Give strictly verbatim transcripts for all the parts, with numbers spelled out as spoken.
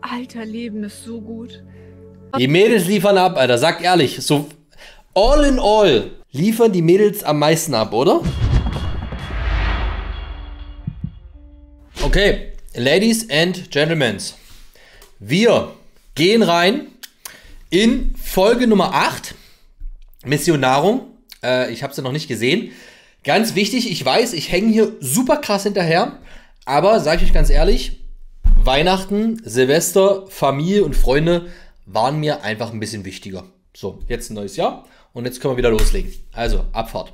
Alter, Leben ist so gut. Die Mädels liefern ab, Alter. Sagt ehrlich, so all in all liefern die Mädels am meisten ab, oder? Okay, Ladies and Gentlemen, wir gehen rein in Folge Nummer acht, Mission Nahrung. Äh, ich habe sie noch nicht gesehen. Ganz wichtig, ich weiß, ich hänge hier super krass hinterher, aber sage ich euch ganz ehrlich, Weihnachten, Silvester, Familie und Freunde waren mir einfach ein bisschen wichtiger. So, jetzt ein neues Jahr und jetzt können wir wieder loslegen. Also, Abfahrt.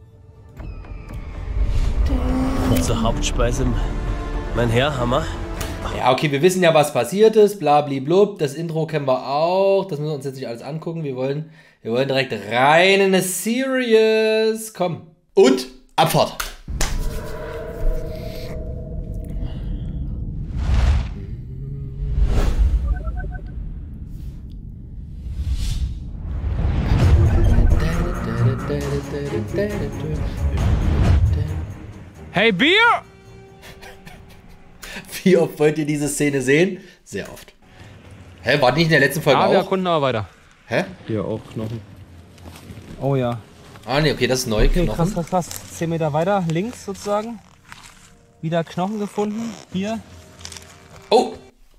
Unsere Hauptspeise, mein Herr, Hammer. Ja, okay, wir wissen ja, was passiert ist, blablablub. Das Intro kennen wir auch. Das müssen wir uns jetzt nicht alles angucken. Wir wollen, wir wollen direkt rein in eine Series. Komm. Und Abfahrt. Hey, Bier! Wie oft wollt ihr diese Szene sehen? Sehr oft. Hä, war nicht in der letzten Folge Ja, auch? wir erkunden aber weiter. Hä? Hier auch Knochen. Oh ja. Ah, nee, okay, das ist neu. Okay, Knochen. krass, krass, krass. zehn Meter weiter, links sozusagen. Wieder Knochen gefunden. Hier. Oh!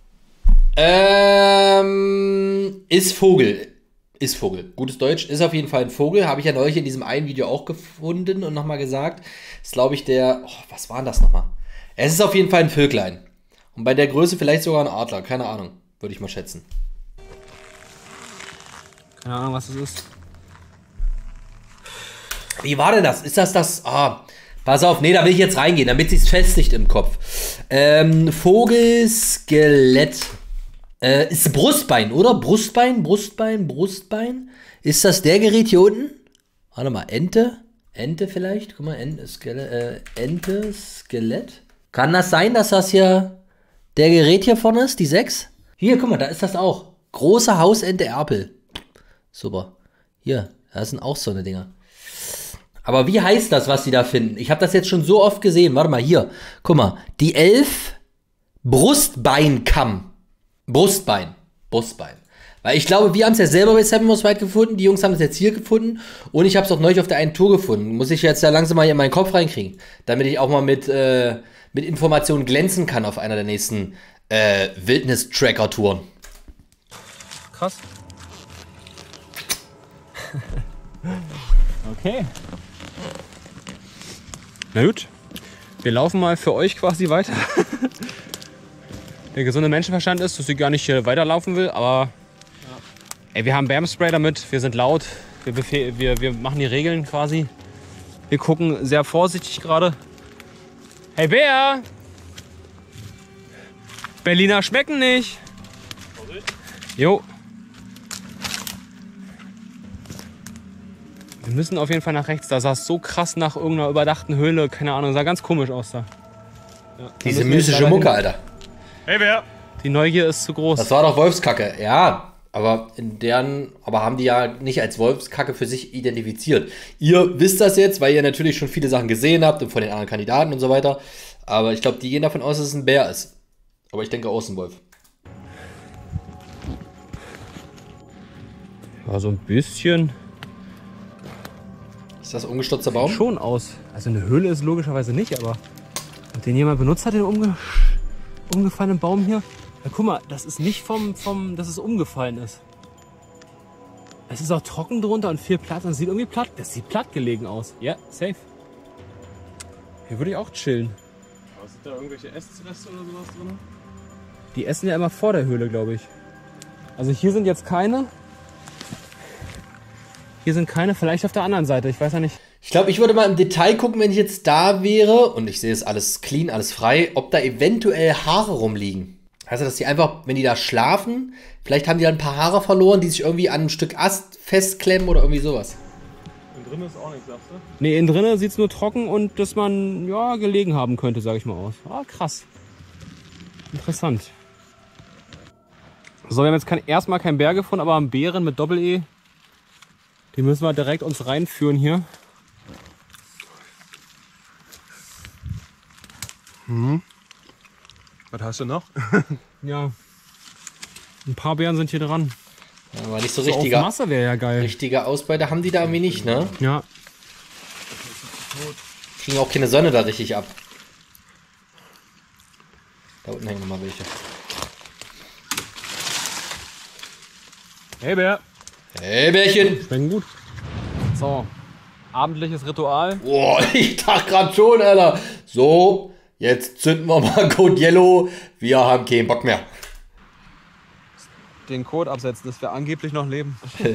Ähm, ist Vogel. Ist Vogel. Gutes Deutsch. Ist auf jeden Fall ein Vogel. Habe ich ja neulich in diesem einen Video auch gefunden und nochmal gesagt. Ist, glaube ich, der... Oh, was war denn das nochmal? Es ist auf jeden Fall ein Vöglein. Und bei der Größe vielleicht sogar ein Adler. Keine Ahnung. Würde ich mal schätzen. Keine Ahnung, was das ist. Wie war denn das? Ist das das... Ah, pass auf. Nee, da will ich jetzt reingehen, damit sich's festigt im Kopf. Ähm, Vogelskelett. Äh, ist Brustbein, oder? Brustbein, Brustbein, Brustbein. Ist das der Gerät hier unten? Warte mal, Ente? Ente vielleicht? Guck mal, Ente, Skelett, äh, Ente, Skelett. Kann das sein, dass das hier der Gerät hier vorne ist, die sechs? Hier, guck mal, da ist das auch. Große Hausente Erpel. Super. Hier, das sind auch so eine Dinger. Aber wie heißt das, was die da finden? Ich habe das jetzt schon so oft gesehen. Warte mal, hier. Guck mal, die elf Brustbeinkamm. Brustbein. Brustbein. Weil ich glaube, wir haben es ja selber bei Seven Most White gefunden. Die Jungs haben es jetzt hier gefunden. Und ich habe es auch neulich auf der einen Tour gefunden. Muss ich jetzt ja langsam mal hier in meinen Kopf reinkriegen. Damit ich auch mal mit, äh, mit Informationen glänzen kann auf einer der nächsten äh, Wildnis-Tracker-Touren. Krass. Okay. Na gut. Wir laufen mal für euch quasi weiter. Der gesunde Menschenverstand ist, dass sie gar nicht hier weiterlaufen will, aber ja. Ey, wir haben Bärmspray damit, wir sind laut, wir, befehl, wir, wir machen die Regeln quasi. Wir gucken sehr vorsichtig gerade. Hey Bär! Berliner schmecken nicht! Jo. Wir müssen auf jeden Fall nach rechts, da sah es so krass nach irgendeiner überdachten Höhle, keine Ahnung, sah ganz komisch aus da. Ja, Diese mystische Mucke, Alter. Hey Bär! Die Neugier ist zu groß. Das war doch Wolfskacke, ja. Aber in deren, aber haben die ja nicht als Wolfskacke für sich identifiziert. Ihr wisst das jetzt, weil ihr natürlich schon viele Sachen gesehen habt und von den anderen Kandidaten und so weiter. Aber ich glaube, die gehen davon aus, dass es ein Bär ist. Aber ich denke auch, es ist ein Wolf. Ja, so ein bisschen. Ist das ein umgestürzter Baum? Schon aus. Also eine Höhle ist logischerweise nicht, aber und den jemand benutzt hat, den umge umgefallenen Baum hier. Ja, guck mal, das ist nicht vom, vom, dass es umgefallen ist. Es ist auch trocken drunter und viel Platz und es sieht irgendwie platt. Das sieht platt gelegen aus. Ja, safe. Hier würde ich auch chillen. Aber sind da irgendwelche Essensreste oder sowas drin? Die essen ja immer vor der Höhle, glaube ich. Also hier sind jetzt keine. Hier sind keine, vielleicht auf der anderen Seite, ich weiß ja nicht. Ich glaube, ich würde mal im Detail gucken, wenn ich jetzt da wäre und ich sehe es alles clean, alles frei, ob da eventuell Haare rumliegen. Also, dass die einfach, wenn die da schlafen, vielleicht haben die dann ein paar Haare verloren, die sich irgendwie an einem Stück Ast festklemmen oder irgendwie sowas. Und drin ist auch nichts, sagst du? Nee, innen drinnen sieht es nur trocken und dass man, ja, gelegen haben könnte, sage ich mal aus. Ah, krass. Interessant. So, wir haben jetzt kein, erstmal keinen Bär gefunden, aber einen Bären mit Doppel-E. Die müssen wir direkt uns reinführen hier. Mhm. Was hast du noch? Ja. Ein paar Beeren sind hier dran. Ja, aber nicht so So auf richtiger, Masse wäre ja geil. richtige Ausbeute haben die da irgendwie nicht, ne? Ja. Kriegen auch keine Sonne da richtig ab. Da unten hängen nochmal welche. Hey Bär. Hey Bärchen! Schmecken gut. So. Abendliches Ritual. Boah, ich dachte gerade schon, Alter. So, jetzt zünden wir mal Code Yellow. Wir haben keinen Bock mehr. Den Code absetzen, dass wir angeblich noch leben.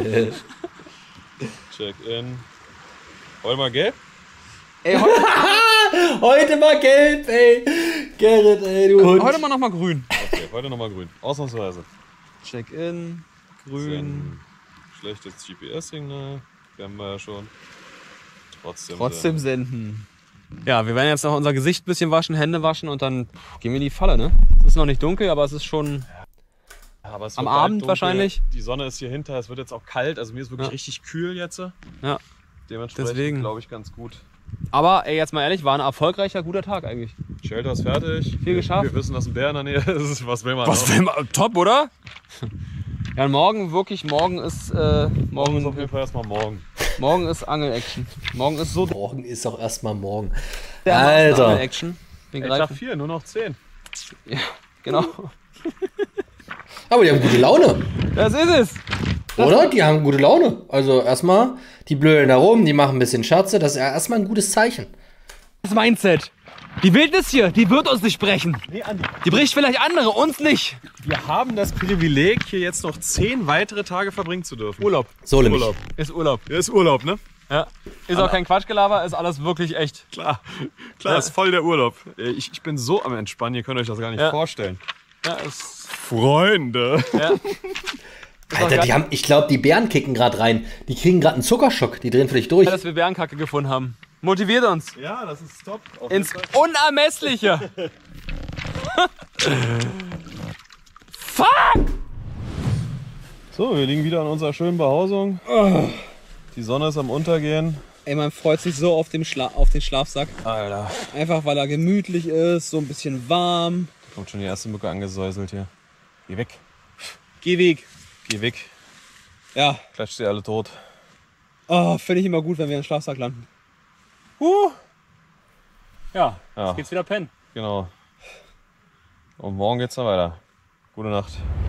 Check-in. Heute mal gelb? Ey, heute, Heute mal gelb, ey. Gerrit, ey, du Hund. heute mal nochmal grün. Okay, heute nochmal grün. Ausnahmsweise. Check-in, grün. Schlechtes G P S-Signal. Kennen wir ja schon. Trotzdem. Trotzdem senden. Ja, wir werden jetzt noch unser Gesicht ein bisschen waschen, Hände waschen und dann gehen wir in die Falle, ne? Es ist noch nicht dunkel, aber es ist schon Ja, aber es am wird bald Abend dunkel. wahrscheinlich. Die Sonne ist hier hinter, es wird jetzt auch kalt. Also mir ist wirklich Ja. richtig kühl jetzt. Ja. Dementsprechend Deswegen. glaube ich ganz gut. Aber ey, jetzt mal ehrlich, war ein erfolgreicher, guter Tag eigentlich. Shelter ist fertig. Viel geschafft. Wir wissen, dass ein Bär in der Nähe ist. Was will man noch? will man? Top, oder? Ja, und morgen wirklich, morgen ist äh, Morgen ist auf morgen, jeden Fall erstmal morgen. morgen ist Angel-Action. Morgen ist so Morgen ist auch erstmal morgen. dermaßen Alter. Angel-Action. Bin Ich gleich. darf vier, nur noch zehn. Ja, genau. Aber die haben gute Laune, Das ist es. oder? Die haben gute Laune. Also erstmal, die blödeln da rum, die machen ein bisschen Scherze. Das ist ja erstmal ein gutes Zeichen. Das Mindset. Die Wildnis hier, die wird uns nicht brechen. Nee, Andi. Die bricht vielleicht andere, uns nicht. Wir haben das Privileg, hier jetzt noch zehn weitere Tage verbringen zu dürfen. Urlaub. So nämlich. Urlaub. Ist Urlaub. Ja, ist Urlaub, ne? Ja. Ist auch kein Quatschgelaber, ist alles wirklich echt. Klar. Klar, Ja. ist voll der Urlaub. Ich, ich bin so am Entspannen, ihr könnt euch das gar nicht Ja. vorstellen. Ja, ist, Freunde. ja. Alter, die haben, ich glaube, die Bären kicken gerade rein. Die kriegen gerade einen Zuckerschock. Die drehen völlig durch. Dass wir Bärenkacke gefunden haben. Motiviert uns. Ja, das ist top. Auf Ins jeden Fall. Unermessliche. Fuck! So, wir liegen wieder an unserer schönen Behausung. Die Sonne ist am Untergehen. Ey, man freut sich so auf den, Schla auf den Schlafsack. Alter. Einfach weil er gemütlich ist, so ein bisschen warm. Kommt schon die erste Mücke angesäuselt hier. Geh weg. Geh weg. Geh weg. Ja, Klatscht sie alle tot. oh, finde ich immer gut, wenn wir im Schlafsack landen. Uh. Ja, Ja, jetzt geht's wieder pennen. genau. Und morgen geht's dann weiter. Gute Nacht.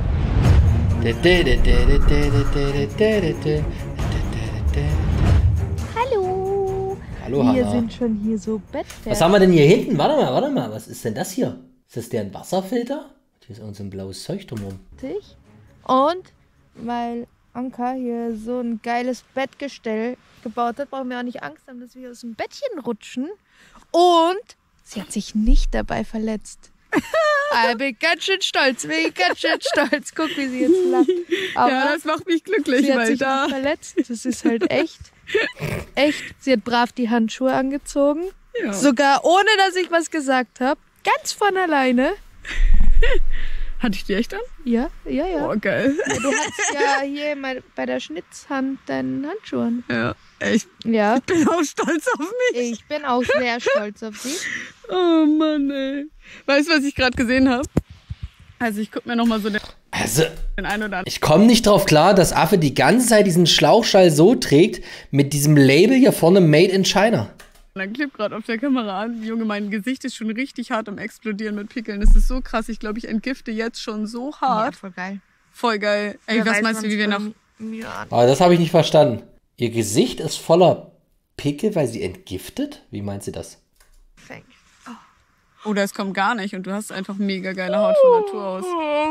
Hallo. Hallo, Wir Hanna. sind schon hier so bettfertig. Was haben wir denn hier hinten? Warte mal, warte mal. Was ist denn das hier? Ist das deren Wasserfilter? Hier ist uns ein blaues Zeug drumherum. Und weil Anka hier so ein geiles Bettgestell gebaut hat, brauchen wir auch nicht Angst haben, dass wir aus dem Bettchen rutschen. Und sie hat sich nicht dabei verletzt. Ich bin ganz schön stolz, bin ganz schön stolz. Guck, wie sie jetzt lacht. Aber Ja, das macht mich glücklich, sie hat weil sich da. nicht verletzt. Das ist halt echt. Echt. Sie hat brav die Handschuhe angezogen. Ja. Sogar ohne, dass ich was gesagt habe. Ganz von alleine. Hatte ich die echt an? Ja, ja, ja. Oh, geil. Du hast ja hier mal bei der Schnitzhand deinen Handschuh an. Ja, ich Ja, bin auch stolz auf mich. ich bin auch sehr stolz auf sie. Oh Mann, ey. Weißt du, was ich gerade gesehen habe? Also ich guck mir noch mal so den, Also, den einen oder anderen. ich komme nicht drauf klar, dass Affe die ganze Zeit diesen Schlauchschall so trägt, mit diesem Label hier vorne Made in China. Clip gerade auf der Kamera an. Junge, mein Gesicht ist schon richtig hart am Explodieren mit Pickeln. Das ist so krass. Ich glaube, ich entgifte jetzt schon so Ja, hart. voll geil. Voll geil. Ey, was meinst du, wie wir noch... Ja, Aber das habe ich nicht verstanden. Ihr Gesicht ist voller Pickel, weil sie entgiftet? Wie meint sie das? fängt. Oder es kommt gar nicht und du hast einfach mega geile Haut von Natur aus.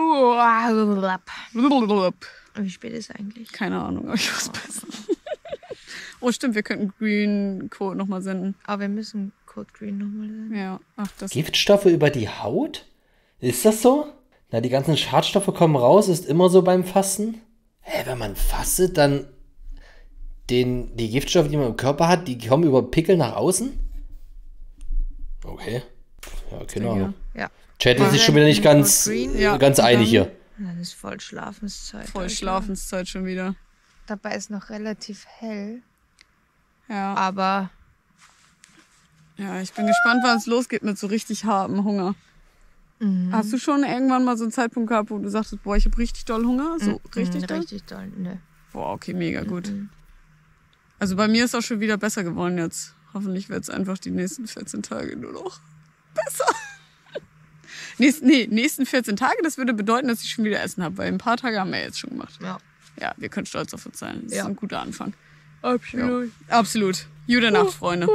Wie spät ist es eigentlich? Keine Ahnung, aber ich muss besser. Oh, stimmt, wir könnten Green Code nochmal senden. Aber wir müssen Code Green nochmal sagen. Ja, ach, das. Giftstoffe über die Haut? Ist das so? Na, die ganzen Schadstoffe kommen raus, ist immer so beim Fasten? Hä, wenn man fastet, dann den, die Giftstoffe, die man im Körper hat, die kommen über Pickel nach außen? Okay. Ja, keine Ahnung. Ja. Chat ist sich schon wieder nicht ganz, Green? äh, Ja. ganz einig hier. Dann ist voll Schlafenszeit. Voll Alter. Schlafenszeit schon wieder. Dabei ist noch relativ hell. Ja. Aber Ja, ich bin gespannt, wann es losgeht mit so richtig hartem Hunger. Mhm. Hast du schon irgendwann mal so einen Zeitpunkt gehabt, wo du sagtest, boah, ich habe richtig doll Hunger? So Mhm. richtig doll? Richtig doll, ne. Boah, okay, mega gut. Mhm. Also bei mir ist auch schon wieder besser geworden jetzt. Hoffentlich wird es einfach die nächsten vierzehn Tage nur noch besser. Nächst, nee, nächsten vierzehn Tage, das würde bedeuten, dass ich schon wieder Essen habe, weil ein paar Tage haben wir jetzt schon gemacht. Ja. Ja, wir können stolz auf uns sein. Das Ja. ist ein guter Anfang. Absolut. Ja. Absolut. Gute Nacht, Freunde.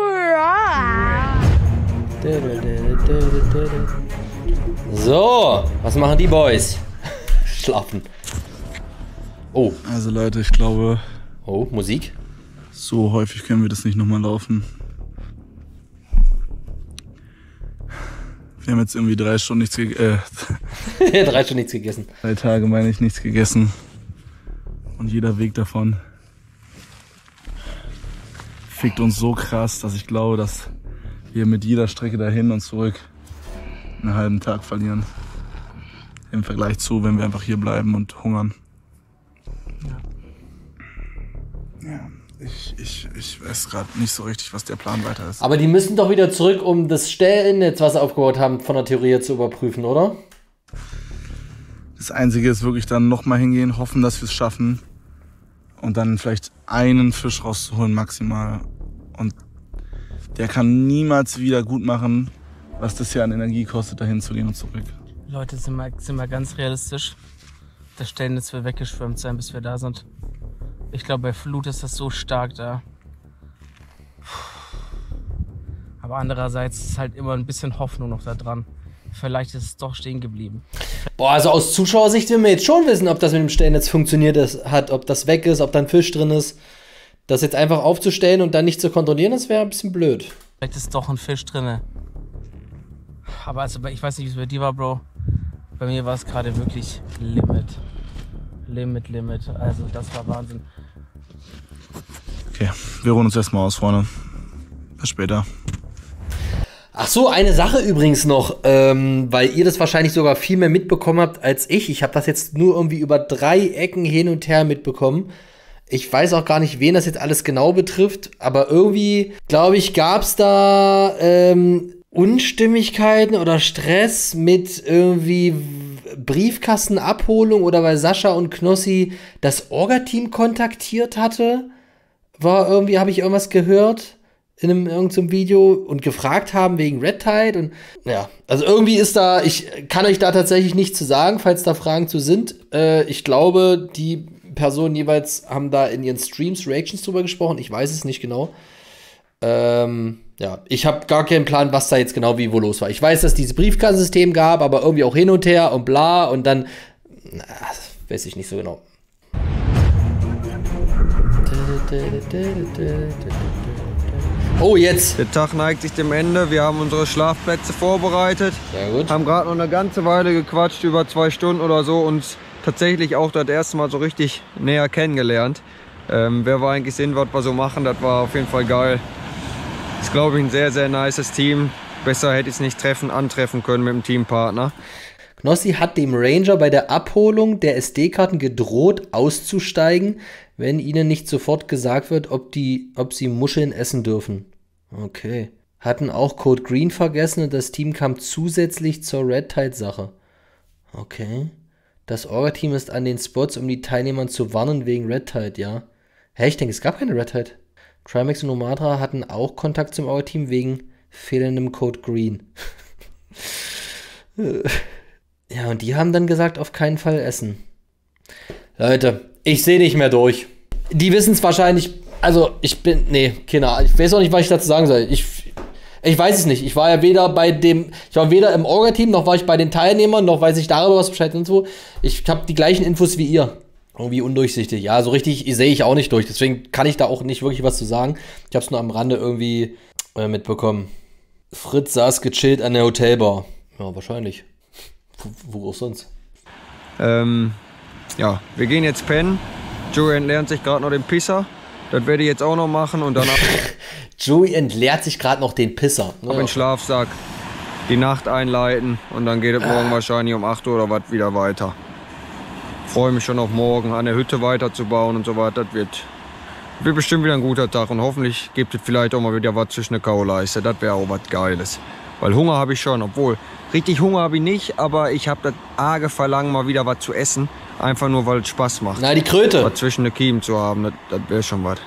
So, was machen die Boys? Schlafen. Oh, Also Leute, ich glaube, oh, Musik. so häufig können wir das nicht nochmal laufen. Wir haben jetzt irgendwie drei Stunden nichts gegessen. Äh, Drei Stunden nichts gegessen. drei Tage meine ich nichts gegessen. Und jeder Weg davon fickt uns so krass, dass ich glaube, dass wir mit jeder Strecke dahin und zurück einen halben Tag verlieren. Im Vergleich zu, wenn wir einfach hier bleiben und hungern. Ja, ich, ich, ich weiß gerade nicht so richtig, was der Plan weiter ist. Aber die müssen doch wieder zurück, um das Stellnetz, was sie aufgebaut haben, von der Theorie zu überprüfen, oder? Das Einzige ist wirklich dann nochmal hingehen, hoffen, dass wir es schaffen. Und dann vielleicht einen Fisch rauszuholen maximal. Und der kann niemals wieder gut machen, was das hier an Energie kostet, dahin zu gehen und zurück. Leute, sind wir, sind wir ganz realistisch. Das Stellnetz wird weggeschwemmt sein, bis wir da sind. Ich glaube, bei Flut ist das so stark da. Aber andererseits ist halt immer ein bisschen Hoffnung noch da dran. Vielleicht ist es doch stehen geblieben. Boah, also aus Zuschauersicht will man jetzt schon wissen, ob das mit dem Stellnetz funktioniert ist, hat, ob das weg ist, ob da ein Fisch drin ist. Das jetzt einfach aufzustellen und dann nicht zu kontrollieren, das wäre ein bisschen blöd. Vielleicht ist doch ein Fisch drin. Aber also, ich weiß nicht, wie es bei dir war, Bro. Bei mir war es gerade wirklich Limit. Limit, Limit. Also das war Wahnsinn. Okay, wir ruhen uns erstmal aus, Freunde. Bis später. Ach so, eine Sache übrigens noch, ähm, weil ihr das wahrscheinlich sogar viel mehr mitbekommen habt als ich. Ich habe das jetzt nur irgendwie über drei Ecken hin und her mitbekommen. Ich weiß auch gar nicht, wen das jetzt alles genau betrifft, aber irgendwie, glaube ich, gab es da ähm, Unstimmigkeiten oder Stress mit irgendwie Briefkastenabholung oder weil Sascha und Knossi das Orga-Team kontaktiert hatte. War irgendwie, habe ich irgendwas gehört in einem irgendeinem Video und gefragt haben wegen Red Tide und ja, also irgendwie ist da, ich kann euch da tatsächlich nichts zu sagen, falls da Fragen zu sind. Äh, ich glaube, die Personen jeweils haben da in ihren Streams Reactions drüber gesprochen, ich weiß es nicht genau. Ähm, ja, ich habe gar keinen Plan, was da jetzt genau wie wo los war. Ich weiß, dass es dieses Briefkastensystem gab, aber irgendwie auch hin und her und bla und dann, na, weiß ich nicht so genau. Oh, jetzt. Der Tag neigt sich dem Ende. Wir haben unsere Schlafplätze vorbereitet. Sehr gut. Haben gerade noch eine ganze Weile gequatscht, über zwei Stunden oder so. Uns tatsächlich auch das erste Mal so richtig näher kennengelernt. Ähm, wer wir eigentlich sind, was wir so machen, das war auf jeden Fall geil. Ist, glaube ich, ein sehr, sehr nices Team. Besser hätte ich es nicht treffen, antreffen können mit dem Teampartner. Knossi hat dem Ranger bei der Abholung der S D-Karten gedroht, auszusteigen, wenn ihnen nicht sofort gesagt wird, ob, die, ob sie Muscheln essen dürfen. Okay. Hatten auch Code Green vergessen und das Team kam zusätzlich zur Red Tide-Sache. Okay. Das Orga-Team ist an den Spots, um die Teilnehmer zu warnen wegen Red Tide, ja. Hä, ich denke, es gab keine Red Tide. Trimax und Nomatra hatten auch Kontakt zum Orga-Team wegen fehlendem Code Green. Ja, und die haben dann gesagt, auf keinen Fall essen. Leute, ich sehe nicht mehr durch. Die wissen es wahrscheinlich, also ich bin, nee, keine Ahnung, ich weiß auch nicht, was ich dazu sagen soll. Ich, ich weiß es nicht. Ich war ja weder bei dem, ich war weder im Orga-Team, noch war ich bei den Teilnehmern, noch weiß ich darüber was Bescheid und so. Ich habe die gleichen Infos wie ihr. Irgendwie undurchsichtig. Ja, so richtig sehe ich auch nicht durch. Deswegen kann ich da auch nicht wirklich was zu sagen. Ich habe es nur am Rande irgendwie äh, mitbekommen. Fritz saß gechillt an der Hotelbar. Ja, wahrscheinlich. Wo, wo auch sonst? Ähm, ja, wir gehen jetzt pennen. Joey entlernt sich gerade noch den Pisser. Das werde ich jetzt auch noch machen und danach Joey entleert sich gerade noch den Pisser. auf den Schlafsack, die Nacht einleiten und dann geht es morgen wahrscheinlich um acht Uhr oder was wieder weiter. Freue mich schon auf morgen, an der Hütte weiterzubauen und so weiter. Das wird, wird bestimmt wieder ein guter Tag und hoffentlich gibt es vielleicht auch mal wieder was zwischen der Kauleiste. Das wäre auch was Geiles. Weil Hunger habe ich schon, obwohl Richtig Hunger habe ich nicht, aber ich habe das arge Verlangen, mal wieder was zu essen. Einfach nur, weil es Spaß macht. Na, die Kröte. Was zwischen den Kiemen zu haben, das, das wäre schon was.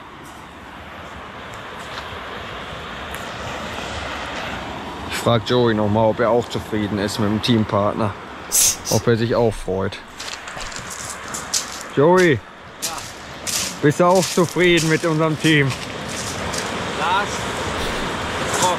Ich frage Joey nochmal, ob er auch zufrieden ist mit dem Teampartner. Ob er sich auch freut. Joey, bist du auch zufrieden mit unserem Team? Lars, Rock.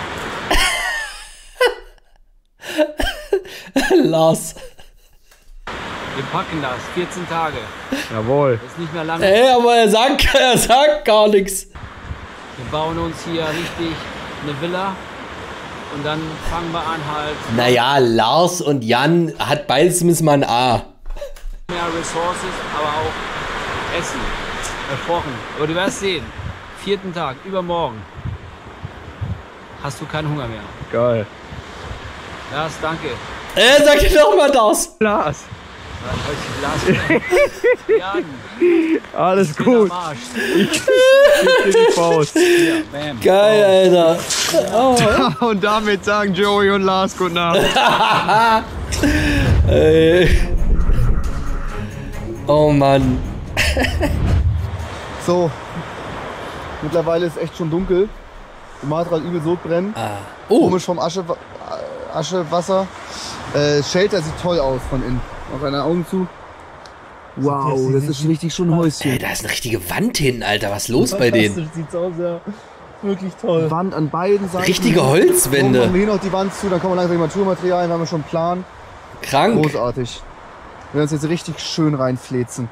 Lars. Wir packen das, vierzehn Tage. Jawohl. Das ist nicht mehr lange. Ey, aber er sagt, er sagt gar nichts. Wir bauen uns hier richtig eine Villa und dann fangen wir an halt Naja, Lars und Jan hat beides zumindest mal ein A. mehr Ressources, aber auch Essen. Versprochen. Aber du wirst sehen, vierten Tag, übermorgen, hast du keinen Hunger mehr. Geil. Lars, danke. Äh, sag dir doch mal das. Lars. Lars. Jan. Alles Ich bin gut. am Arsch. Ich gebe dir die Faust. Ja, bam. Geil, Alter. Oh. Und damit sagen Joey und Lars guten Abend. Ey. Oh Mann. So, mittlerweile ist echt schon dunkel. Sumatra hat übel Sodbrennen. Ah. Oh. Komisch vom Asche, Aschewasser. Äh, Shelter sieht toll aus von innen. Mach deine Augen zu. Wow, das ist richtig schon ein Häuschen. Ey, da ist eine richtige Wand hinten, Alter. Was ist los bei denen? Sieht aus, ja. Wirklich toll. Wand an beiden Seiten. Richtige Holzwände. Dann machen wir hier noch die Wand zu, dann kommen wir langsam die Naturmaterialien, haben wir schon einen Plan. Krank. Großartig. Wir werden uns jetzt richtig schön reinflezen.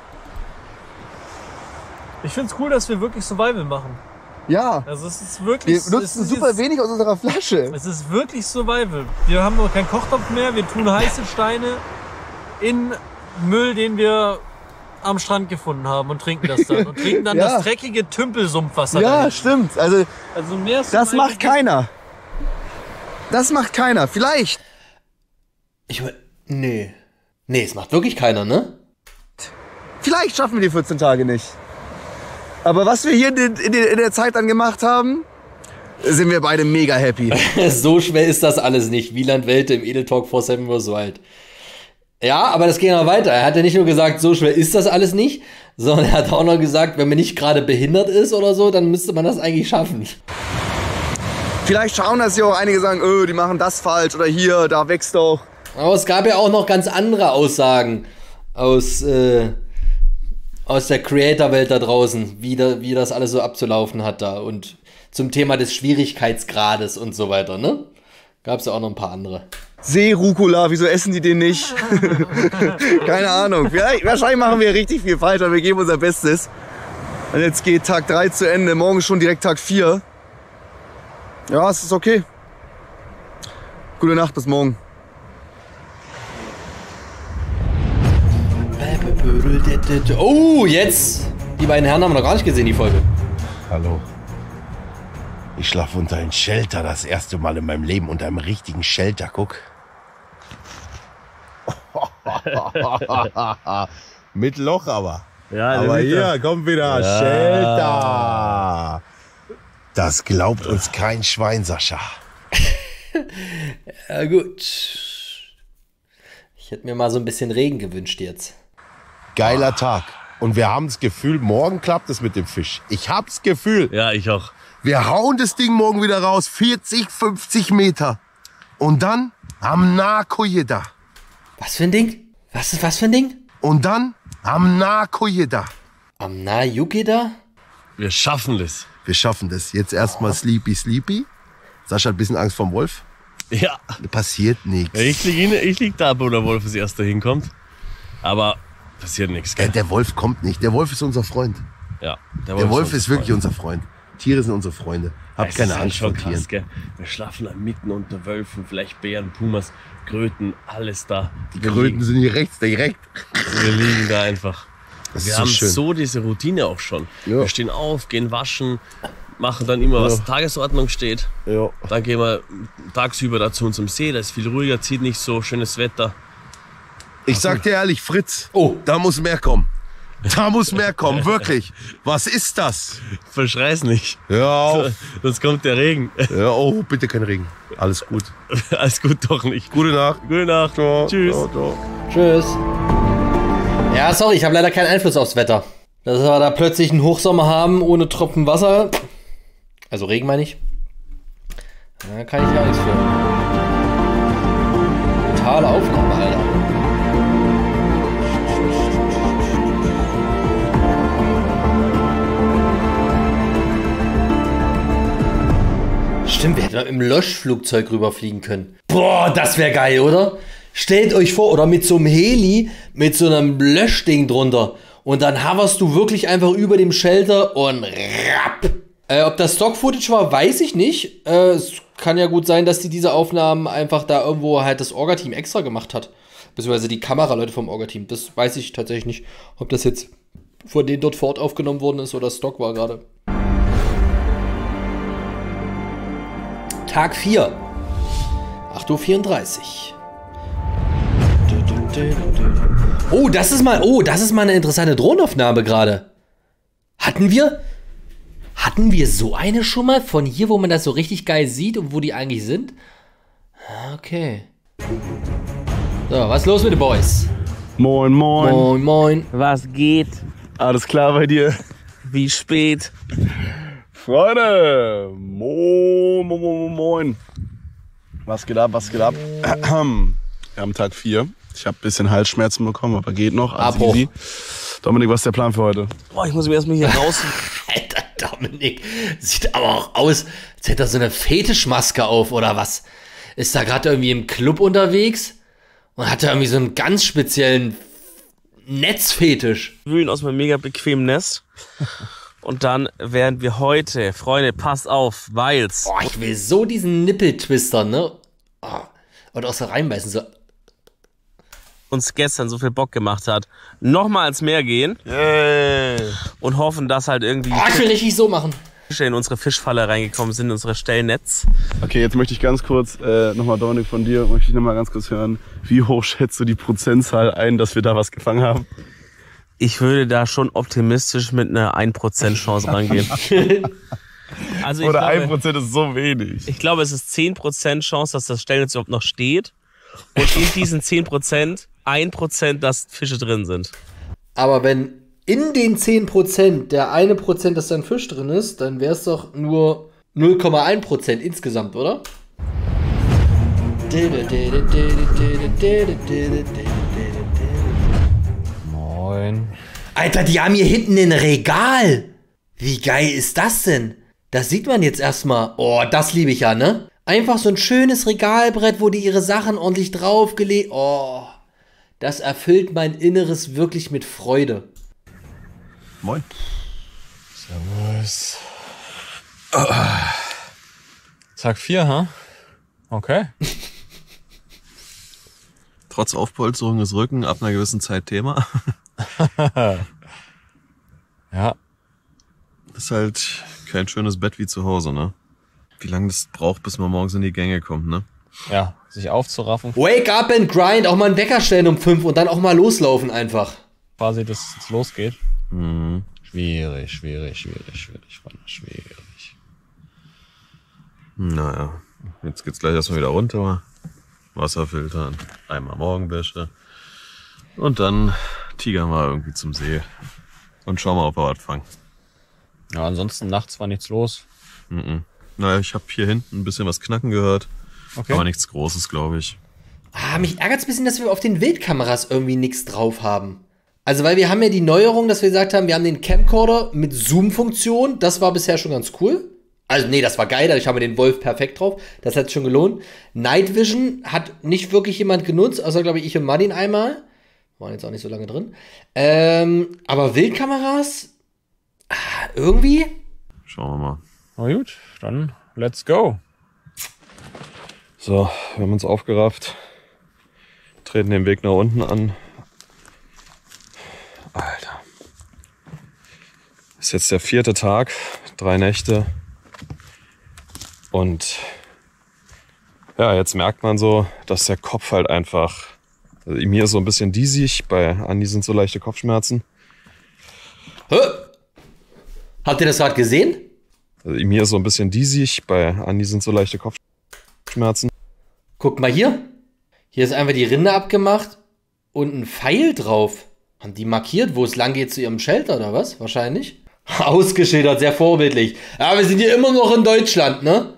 Ich finde es cool, dass wir wirklich Survival machen. Ja. Also es ist wirklich. Wir nutzen super jetzt, wenig aus unserer Flasche. Es ist wirklich Survival. Wir haben noch keinen Kochtopf mehr. Wir tun heiße Steine in Müll, den wir am Strand gefunden haben und trinken das dann. Und trinken dann Ja. das dreckige Tümpelsumpfwasser. Ja, dahin. stimmt. Also, Also mehr das macht keiner. Das macht keiner. Vielleicht. Ich will. Nee. Nee, es macht wirklich keiner, ne? Vielleicht schaffen wir die vierzehn Tage nicht. Aber was wir hier in, den, in, den, in der Zeit dann gemacht haben, sind wir beide mega happy. So schwer ist das alles nicht. Wieland Welte im Edel Talk for Seven was Wild. Ja, aber das ging noch weiter. Er hat ja nicht nur gesagt, so schwer ist das alles nicht, sondern er hat auch noch gesagt, wenn man nicht gerade behindert ist oder so, dann müsste man das eigentlich schaffen. Vielleicht schauen das ja auch einige sagen, öh, die machen das falsch oder hier, da wächst doch. Aber es gab ja auch noch ganz andere Aussagen aus, äh, aus der Creator-Welt da draußen, wie, da, wie das alles so abzulaufen hat da und zum Thema des Schwierigkeitsgrades und so weiter, ne? Gab's ja auch noch ein paar andere. Seerucola, wieso essen die den nicht? Keine Ahnung. Vielleicht, wahrscheinlich machen wir richtig viel falsch, aber wir geben unser Bestes. Und jetzt geht Tag drei zu Ende, morgen schon direkt Tag vier. Ja, es ist okay. Gute Nacht, bis morgen. Oh, jetzt! Die beiden Herren haben wir noch gar nicht gesehen, die Folge. Hallo. Ich schlafe unter einem Shelter, das erste Mal in meinem Leben unter einem richtigen Shelter, guck. Mit Loch aber. Ja, aber hier, hier, kommt wieder ja. Shelter. Das glaubt uns kein Schwein, Sascha. Ja, gut. Ich hätte mir mal so ein bisschen Regen gewünscht jetzt. Geiler Tag. Und wir haben das Gefühl, morgen klappt es mit dem Fisch. Ich hab's Gefühl. Ja, ich auch. Wir hauen das Ding morgen wieder raus. vierzig, fünfzig Meter. Und dann am Nakojeda. Was für ein Ding? Was ist was für ein Ding? Und dann am Nakojeda. Am Nakojeda? Wir schaffen das. Wir schaffen das. Jetzt erstmal Sleepy Sleepy. Sascha hat ein bisschen Angst vorm Wolf. Ja. Passiert nichts. Ich lieg, ich lieg da, wo der Wolf als erster hinkommt. Aber passiert nichts. Ja, der Wolf kommt nicht. Der Wolf ist unser Freund. Ja, der Wolf, der Wolf ist, ist wirklich unser Freund. Tiere sind unsere Freunde. Habt es keine ist Angst halt vor Tieren. krass, gell? Wir schlafen da mitten unter Wölfen, vielleicht Bären, Pumas, Kröten, alles da. Die wir Kröten liegen. sind hier rechts, direkt. Wir liegen da einfach. Das wir ist so haben schön. so diese Routine auch schon. Ja. Wir stehen auf, gehen waschen, machen dann immer, was ja. Tagesordnung steht. Ja. Dann gehen wir tagsüber da zu uns zum See, da ist viel ruhiger, zieht nicht so schönes Wetter. Ich sag dir ehrlich, Fritz, oh. da muss mehr kommen. Da muss mehr kommen, wirklich. Was ist das? Verschrei's nicht. Hör auf. Sonst kommt der Regen. Ja, oh, bitte kein Regen. Alles gut. Alles gut, doch nicht. Gute Nacht. Gute Nacht. Ciao. Tschüss. Ciao, ciao. Tschüss. Ja, sorry, ich habe leider keinen Einfluss aufs Wetter. Dass wir da plötzlich einen Hochsommer haben ohne Tropfen Wasser. Also Regen meine ich. Da kann ich ja nichts für. Totale Aufnahme, Alter. Stimmt, wir hätten mal im Löschflugzeug rüberfliegen können. Boah, das wäre geil, oder? Stellt euch vor, oder mit so einem Heli, mit so einem Löschding drunter. Und dann hoverst du wirklich einfach über dem Shelter und rapp. Äh, ob das Stock-Footage war, weiß ich nicht. Äh, es kann ja gut sein, dass die diese Aufnahmen einfach da irgendwo halt das Orga-Team extra gemacht hat. Beziehungsweise die Kameraleute vom Orga-Team. Das weiß ich tatsächlich nicht, ob das jetzt von denen dort fort aufgenommen worden ist oder Stock war gerade. Tag vier. acht Uhr vierunddreißig. Oh, das ist mal, oh, das ist mal eine interessante Drohnenaufnahme gerade. Hatten wir, hatten wir so eine schon mal von hier, wo man das so richtig geil sieht und wo die eigentlich sind? Okay. So, was ist los mit den Boys? Moin, moin. Moin, moin. Was geht? Alles klar bei dir? Wie spät? Freunde, moin, moin, moin, moin. Was geht ab, was geht ab? Wir haben Tag vier. Ich habe ein bisschen Halsschmerzen bekommen, aber geht noch. Alles Abbruch. easy. Dominik, was ist der Plan für heute? Boah, ich muss mich erstmal hier raus. Alter, Dominik. Sieht aber auch aus, als hätte er so eine Fetischmaske auf, oder was? Ist da gerade irgendwie im Club unterwegs und hat da irgendwie so einen ganz speziellen Netzfetisch. Wühlen aus meinem mega bequemen Nest. Und dann werden wir heute, Freunde, passt auf, weil's. Boah, ich will so diesen Nippeltwister, ne? Oh. Und auch so reinbeißen, so. Uns gestern so viel Bock gemacht hat, nochmal ans Meer gehen. Yay. Und hoffen, dass halt irgendwie Oh, ich will richtig so machen. Fische in unsere Fischfalle reingekommen sind, in unsere Stellnetz. Okay, jetzt möchte ich ganz kurz, äh, nochmal Dominik von dir, möchte ich nochmal ganz kurz hören, wie hoch schätzt du die Prozentzahl ein, dass wir da was gefangen haben? Ich würde da schon optimistisch mit einer ein Prozent Chance rangehen. Also ich Oder glaube, ein Prozent ist so wenig. Ich glaube, es ist zehn Prozent Chance, dass das Stellnetz überhaupt noch steht. Und in diesen zehn Prozent ein Prozent, dass Fische drin sind. Aber wenn in den zehn Prozent der eine Prozent, dass da ein Fisch drin ist, dann wäre es doch nur null Komma eins Prozent insgesamt, oder? Moin. Alter, die haben hier hinten ein Regal. Wie geil ist das denn? Das sieht man jetzt erstmal. Oh, das liebe ich ja, ne? Einfach so ein schönes Regalbrett, wo die ihre Sachen ordentlich draufgelegt. Oh, das erfüllt mein Inneres wirklich mit Freude. Moin. Servus. Oh. Tag vier, ha? Huh? Okay. Trotz Aufpolsterung des Rücken ab einer gewissen Zeit Thema. Ja. Ist halt kein schönes Bett wie zu Hause, ne? Wie lange das braucht, bis man morgens in die Gänge kommt, ne? Ja, sich aufzuraffen. Wake up and grind, auch mal einen Wecker stellen um fünf und dann auch mal loslaufen einfach. Quasi, dass es losgeht. Mhm. Schwierig, schwierig, schwierig, schwierig, schwierig. Naja, jetzt geht's gleich erstmal wieder runter. Wasser filtern, einmal Morgenwäsche. Und dann tigern wir irgendwie zum See. Und schauen mal, ob wir was fangen. Ja, ansonsten nachts war nichts los. Mhm. Naja, ich habe hier hinten ein bisschen was knacken gehört. Okay. Aber nichts Großes, glaube ich. Ah, mich ärgert es ein bisschen, dass wir auf den Wildkameras irgendwie nichts drauf haben. Also, weil wir haben ja die Neuerung, dass wir gesagt haben, wir haben den Camcorder mit Zoom-Funktion. Das war bisher schon ganz cool. Also, nee, das war geil. Dadurch haben wir den Wolf perfekt drauf. Das hat schon gelohnt. Night Vision hat nicht wirklich jemand genutzt, außer, glaube ich, ich und Martin einmal. Waren jetzt auch nicht so lange drin. Ähm, aber Wildkameras, ah, irgendwie? Schauen wir mal. Na gut, dann let's go. So, wir haben uns aufgerafft. Treten den Weg nach unten an. Alter. Ist jetzt der vierte Tag, drei Nächte. Und ja, jetzt merkt man so, dass der Kopf halt einfach, also mir ist so ein bisschen diesig, bei Andi sind so leichte Kopfschmerzen. Hä? Habt ihr das gerade gesehen? Also mir ist so ein bisschen diesig, bei Andi sind so leichte Kopfschmerzen. Guckt mal hier. Hier ist einfach die Rinde abgemacht und ein Pfeil drauf. Haben die markiert, wo es lang geht zu ihrem Shelter oder was? Wahrscheinlich. Ausgeschildert, sehr vorbildlich. Ja, wir sind hier immer noch in Deutschland, ne?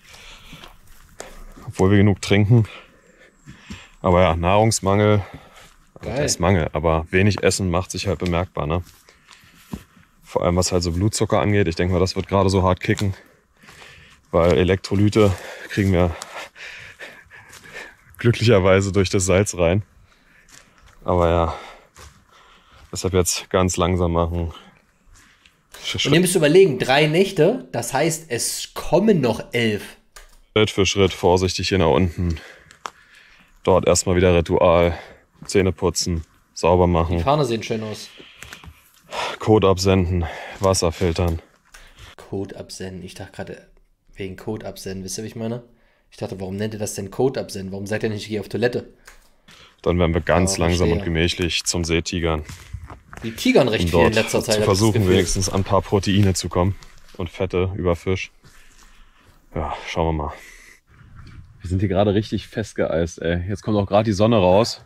Obwohl wir genug trinken. Aber ja, Nahrungsmangel. Geil. Das ist Mangel, aber wenig Essen macht sich halt bemerkbar, ne? Vor allem was halt so Blutzucker angeht. Ich denke mal, das wird gerade so hart kicken. Weil Elektrolyte kriegen wir glücklicherweise durch das Salz rein. Aber ja, deshalb jetzt ganz langsam machen. Und ihr müsst überlegen, drei Nächte, das heißt, es kommen noch elf. Schritt für Schritt vorsichtig hier nach unten. Dort erstmal wieder Ritual. Zähne putzen, sauber machen. Die Fahne sehen schön aus. Code absenden, Wasser filtern. Code absenden. Ich dachte gerade wegen Code absenden. Wisst ihr, wie ich meine? Ich dachte, warum nennt ihr das denn Code absenden? Warum sagt ihr nicht, ich gehe auf Toilette? Dann werden wir ganz Ja, langsam verstehe. und gemächlich zum See tigern. Die tigern recht Um viel in dort letzter Zeit. zu hab ich das versuchen, Gefühl. wenigstens an ein paar Proteine zu kommen. Und Fette über Fisch. Ja, schauen wir mal. Wir sind hier gerade richtig festgeeist, ey. Jetzt kommt auch gerade die Sonne raus.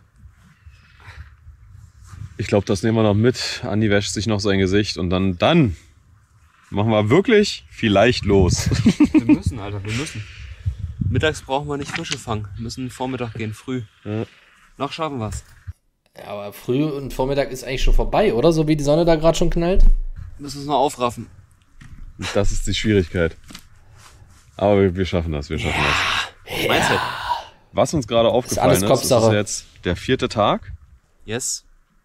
Ich glaube, das nehmen wir noch mit. Andi wäscht sich noch sein Gesicht und dann, dann machen wir wirklich vielleicht los. Wir müssen, Alter, wir müssen. Mittags brauchen wir nicht Fische fangen. Wir müssen Vormittag gehen, früh. Ja. Noch schaffen wir's. Ja, aber früh und Vormittag ist eigentlich schon vorbei, oder? So wie die Sonne da gerade schon knallt. Wir müssen uns noch aufraffen. Das ist die Schwierigkeit. Aber wir, wir schaffen das, wir schaffen das. Ja. Meinst du? Was uns gerade aufgefallen alles ist, Kopfsache. das ist jetzt der vierte Tag. Yes.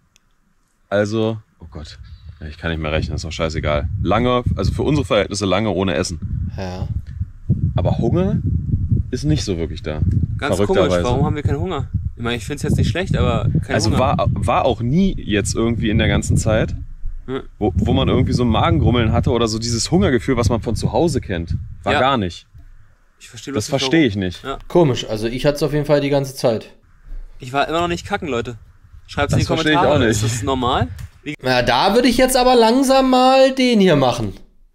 Also, oh Gott, ja, ich kann nicht mehr rechnen, ist doch scheißegal. Lange, also für unsere Verhältnisse lange ohne Essen. Ja. Aber Hunger ist nicht so wirklich da. Ganz komisch, Verrückterweise. warum haben wir keinen Hunger? Ich meine, ich finde es jetzt nicht schlecht, aber kein Also Hunger. war, war auch nie jetzt irgendwie in der ganzen Zeit, Ja. wo, wo man irgendwie so ein Magengrummeln hatte oder so dieses Hungergefühl, was man von zu Hause kennt. War Ja. gar nicht. Ich verstehe Das verstehe ich nicht. Ja. Komisch, also ich hatte es auf jeden Fall die ganze Zeit. Ich war immer noch nicht kacken, Leute. Schreibt's Das in die verstehe ich Kommentare. auch nicht. Ist das normal? Wie Na, da würde ich jetzt aber langsam mal den hier machen.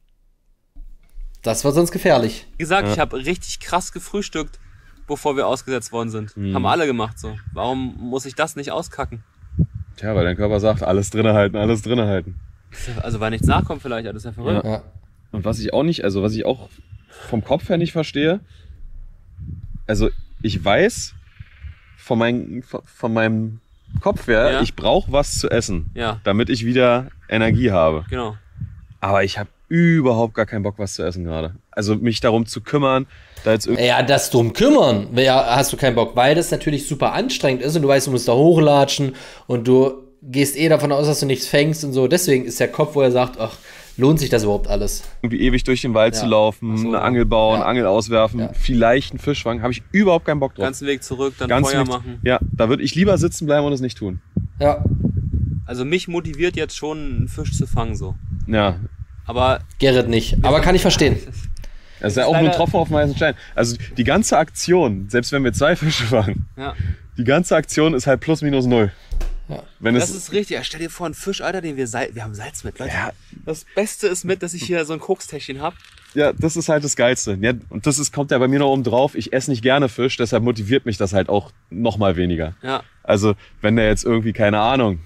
Das wird sonst gefährlich. gesagt, Ja. ich habe richtig krass gefrühstückt, bevor wir ausgesetzt worden sind. Hm. Haben alle gemacht so. Warum muss ich das nicht auskacken? Tja, weil dein Körper sagt, alles drinne halten, alles drinne halten. Also weil nichts nachkommt vielleicht, das ist ja verrückt. Ja. Und was ich auch nicht, also was ich auch vom Kopf her nicht verstehe, also ich weiß von, mein, von meinem Kopf her, Ja. ich brauche was zu essen, Ja, damit ich wieder Energie habe. genau. Aber ich habe überhaupt gar keinen Bock, was zu essen gerade. Also mich darum zu kümmern, da jetzt irgendwie... Ja, das drum kümmern, ja, hast du keinen Bock, weil das natürlich super anstrengend ist und du weißt, du musst da hochlatschen und du gehst eh davon aus, dass du nichts fängst und so. Deswegen ist der Kopf, wo er sagt, ach, lohnt sich das überhaupt alles? irgendwie ewig durch den Wald Ja. zu laufen, Ach so. eine Angel bauen, Ja. Angel auswerfen, Ja. vielleicht einen Fisch fangen, habe ich überhaupt keinen Bock drauf. Ganzen Weg zurück, dann Ganz Feuer nicht- machen. Ja, da würde ich lieber sitzen bleiben und es nicht tun. Ja, Also mich motiviert jetzt schon, einen Fisch zu fangen so. Ja, Aber Gerrit nicht, aber kann ich verstehen. das ist ja ist auch nur ein leider- Tropfen auf dem heißen Stein. Also die ganze Aktion, selbst wenn wir zwei Fische fangen, ja, die ganze Aktion ist halt plus minus null. Ja. Wenn das es, ist richtig. Ja, stell dir vor, einen Fisch, Alter, den wir Salz, wir haben Salz mit, Leute. ja, Das Beste ist mit, dass ich hier so ein Kokstäschchen hab. ja, das ist halt das Geilste. Ja, und das ist, kommt ja bei mir noch oben drauf. Ich esse nicht gerne Fisch, deshalb motiviert mich das halt auch noch mal weniger. Ja, Also wenn da jetzt irgendwie, keine Ahnung,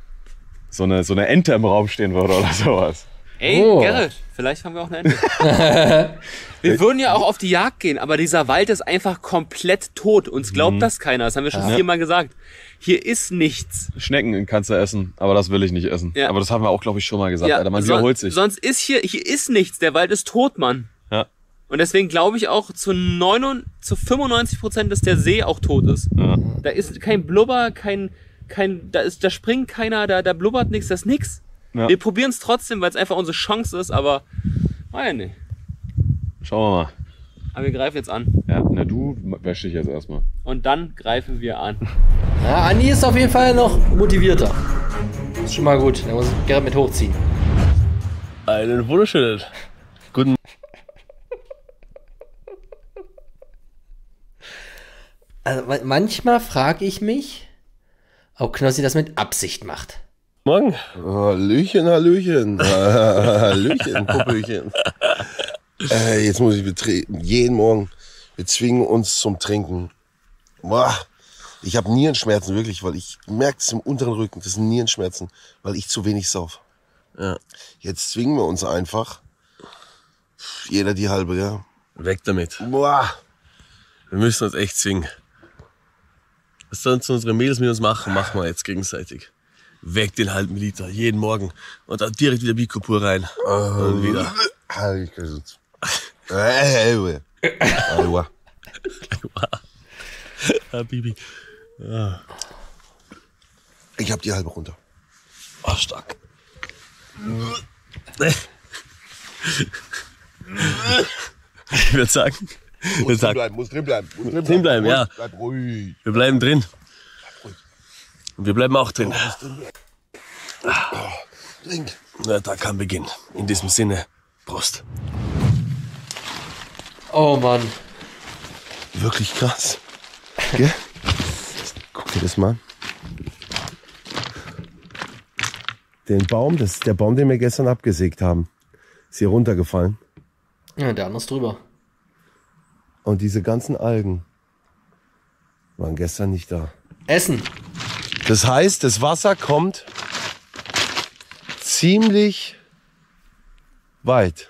so eine, so eine Ente im Raum stehen würde oder sowas. ey, Oh. Gerrit, vielleicht fangen wir auch eine Ente. Wir würden ja auch auf die Jagd gehen, aber dieser Wald ist einfach komplett tot. Uns glaubt das keiner, das haben wir schon Ja. viermal gesagt. Hier ist nichts. Schnecken kannst du essen, aber das will ich nicht essen. Ja. Aber das haben wir auch, glaube ich, schon mal gesagt. Alter, man son- wiederholt sich. Sonst ist hier, hier ist nichts. Der Wald ist tot, Mann. Ja. Und deswegen glaube ich auch zu, neun, zu fünfundneunzig Prozent, dass der See auch tot ist. Ja. Da ist kein Blubber, kein, kein, da ist, da springt keiner, da, da blubbert nichts, das ist nix. Ja. Wir probieren es trotzdem, weil es einfach unsere Chance ist, aber, nein, nee. Schauen wir mal. Aber wir greifen jetzt an. Ja, na du wäsch dich jetzt erstmal. Und dann greifen wir an. Ja, Andi ist auf jeden Fall noch motivierter. Das ist schon mal gut, da muss ich Gerrit mit hochziehen. Einen wunderschönen guten Also ma- manchmal frage ich mich, ob Knossi das mit Absicht macht. Morgen. Hallöchen, Hallöchen. Hallöchen, Puppelchen. Äh, jetzt muss ich betreten. Jeden Morgen. Wir zwingen uns zum Trinken. Boah. Ich habe Nierenschmerzen, wirklich, weil ich merke es im unteren Rücken. Das sind Nierenschmerzen, weil ich zu wenig sauf. Ja. Jetzt zwingen wir uns einfach. Jeder die halbe, ja. Weg damit. Boah. Wir müssen uns echt zwingen. Was sonst unsere Mädels mit uns machen, machen wir jetzt gegenseitig. Weg den halben Liter, jeden Morgen. Und dann direkt wieder Bikopur rein. Und wieder. Ah, Bibi. Ah. Ich hab die halbe runter. Oh, stark. Ich würde sagen, muss drin sagen, bleiben, muss drin bleiben. Muss drin bleiben, drin bleiben ja. Bleib ruhig. Wir bleiben drin. Bleib ruhig. Und wir bleiben auch drin. Oh, trink. Na, da kann Beginn. In diesem Sinne, Prost. Oh Mann. Wirklich krass. Gell? Guck dir das mal an. Den Baum, das ist der Baum, den wir gestern abgesägt haben. Ist hier runtergefallen. Ja, der andere ist drüber. Und diese ganzen Algen waren gestern nicht da. Essen. Das heißt, das Wasser kommt ziemlich weit.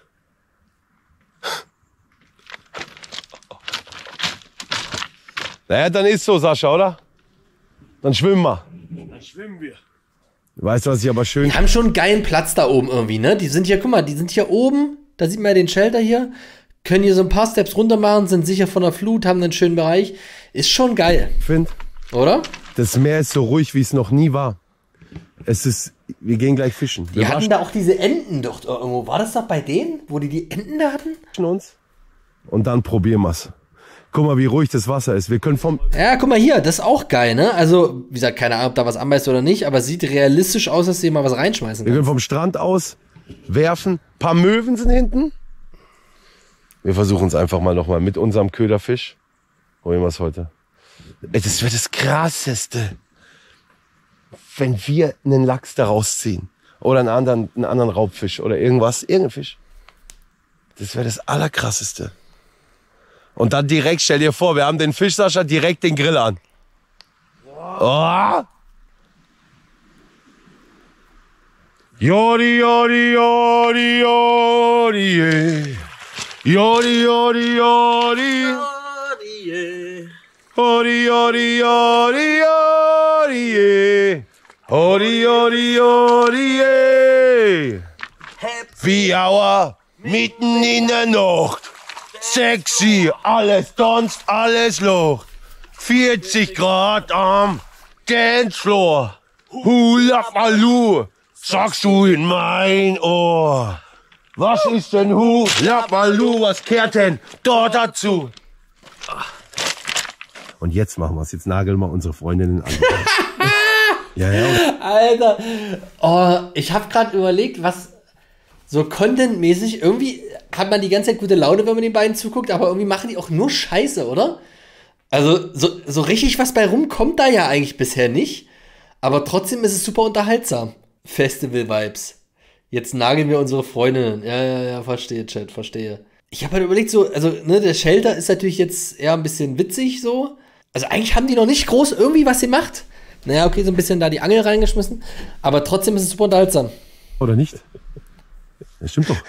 Naja, dann ist so, Sascha, oder? Dann schwimmen wir. Dann schwimmen wir. Weißt du, was ich aber schön... Die haben schon einen geilen Platz da oben irgendwie, ne? Die sind hier, guck mal, die sind hier oben. Da sieht man ja den Shelter hier. Können hier so ein paar Steps runter machen, sind sicher von der Flut, haben einen schönen Bereich. Ist schon geil. Find. Oder? Das Meer ist so ruhig, wie es noch nie war. Es ist... Wir gehen gleich fischen. Die hatten da auch diese Enten doch irgendwo. War das doch bei denen, wo die die Enten da hatten? Uns. Und dann probieren wir's. Guck mal, wie ruhig das Wasser ist. Wir können vom... Ja, guck mal hier, das ist auch geil, ne? Also, wie gesagt, keine Ahnung, ob da was anbeißt oder nicht, aber es sieht realistisch aus, dass du hier mal was reinschmeißen Wir können kannst. vom Strand aus werfen. Ein paar Möwen sind hinten. Wir versuchen es einfach mal nochmal mit unserem Köderfisch. Holen wir es heute. Ey, das wäre das Krasseste, wenn wir einen Lachs da rausziehen. Oder einen anderen, einen anderen Raubfisch oder irgendwas. Irgendein Fisch. Das wäre das Allerkrasseste. Und dann direkt, stell dir vor, wir haben den Fisch, Sascha, direkt den Grill an. Oh. Jodi, jodi, jodi, jodi, jodi, jodi, jodi, jodi, jodi, jodi, jodi, jodi, jodi, jodi, Happy Hour, mitten in der Nacht. Sexy, alles tanzt, alles lacht. vierzig Grad am Dancefloor. Hula Malu, sagst du in mein Ohr. Was ist denn Hula Malu, was kehrt denn da dazu? Und jetzt machen wir es. Jetzt nageln wir unsere Freundinnen an. Ja, ja. Alter, oh, ich habe gerade überlegt, was so contentmäßig, irgendwie hat man die ganze Zeit gute Laune, wenn man den beiden zuguckt, aber irgendwie machen die auch nur Scheiße, oder? Also so, so richtig was bei rumkommt da ja eigentlich bisher nicht, aber trotzdem ist es super unterhaltsam. Festival-Vibes. Jetzt nageln wir unsere Freundinnen. Ja, ja, ja, verstehe, Chat, verstehe. Ich habe halt überlegt, so, also, ne, der Shelter ist natürlich jetzt eher ein bisschen witzig, so. Also eigentlich haben die noch nicht groß irgendwie was gemacht. Naja, okay, so ein bisschen da die Angel reingeschmissen, aber trotzdem ist es super unterhaltsam. Oder nicht? Das stimmt doch.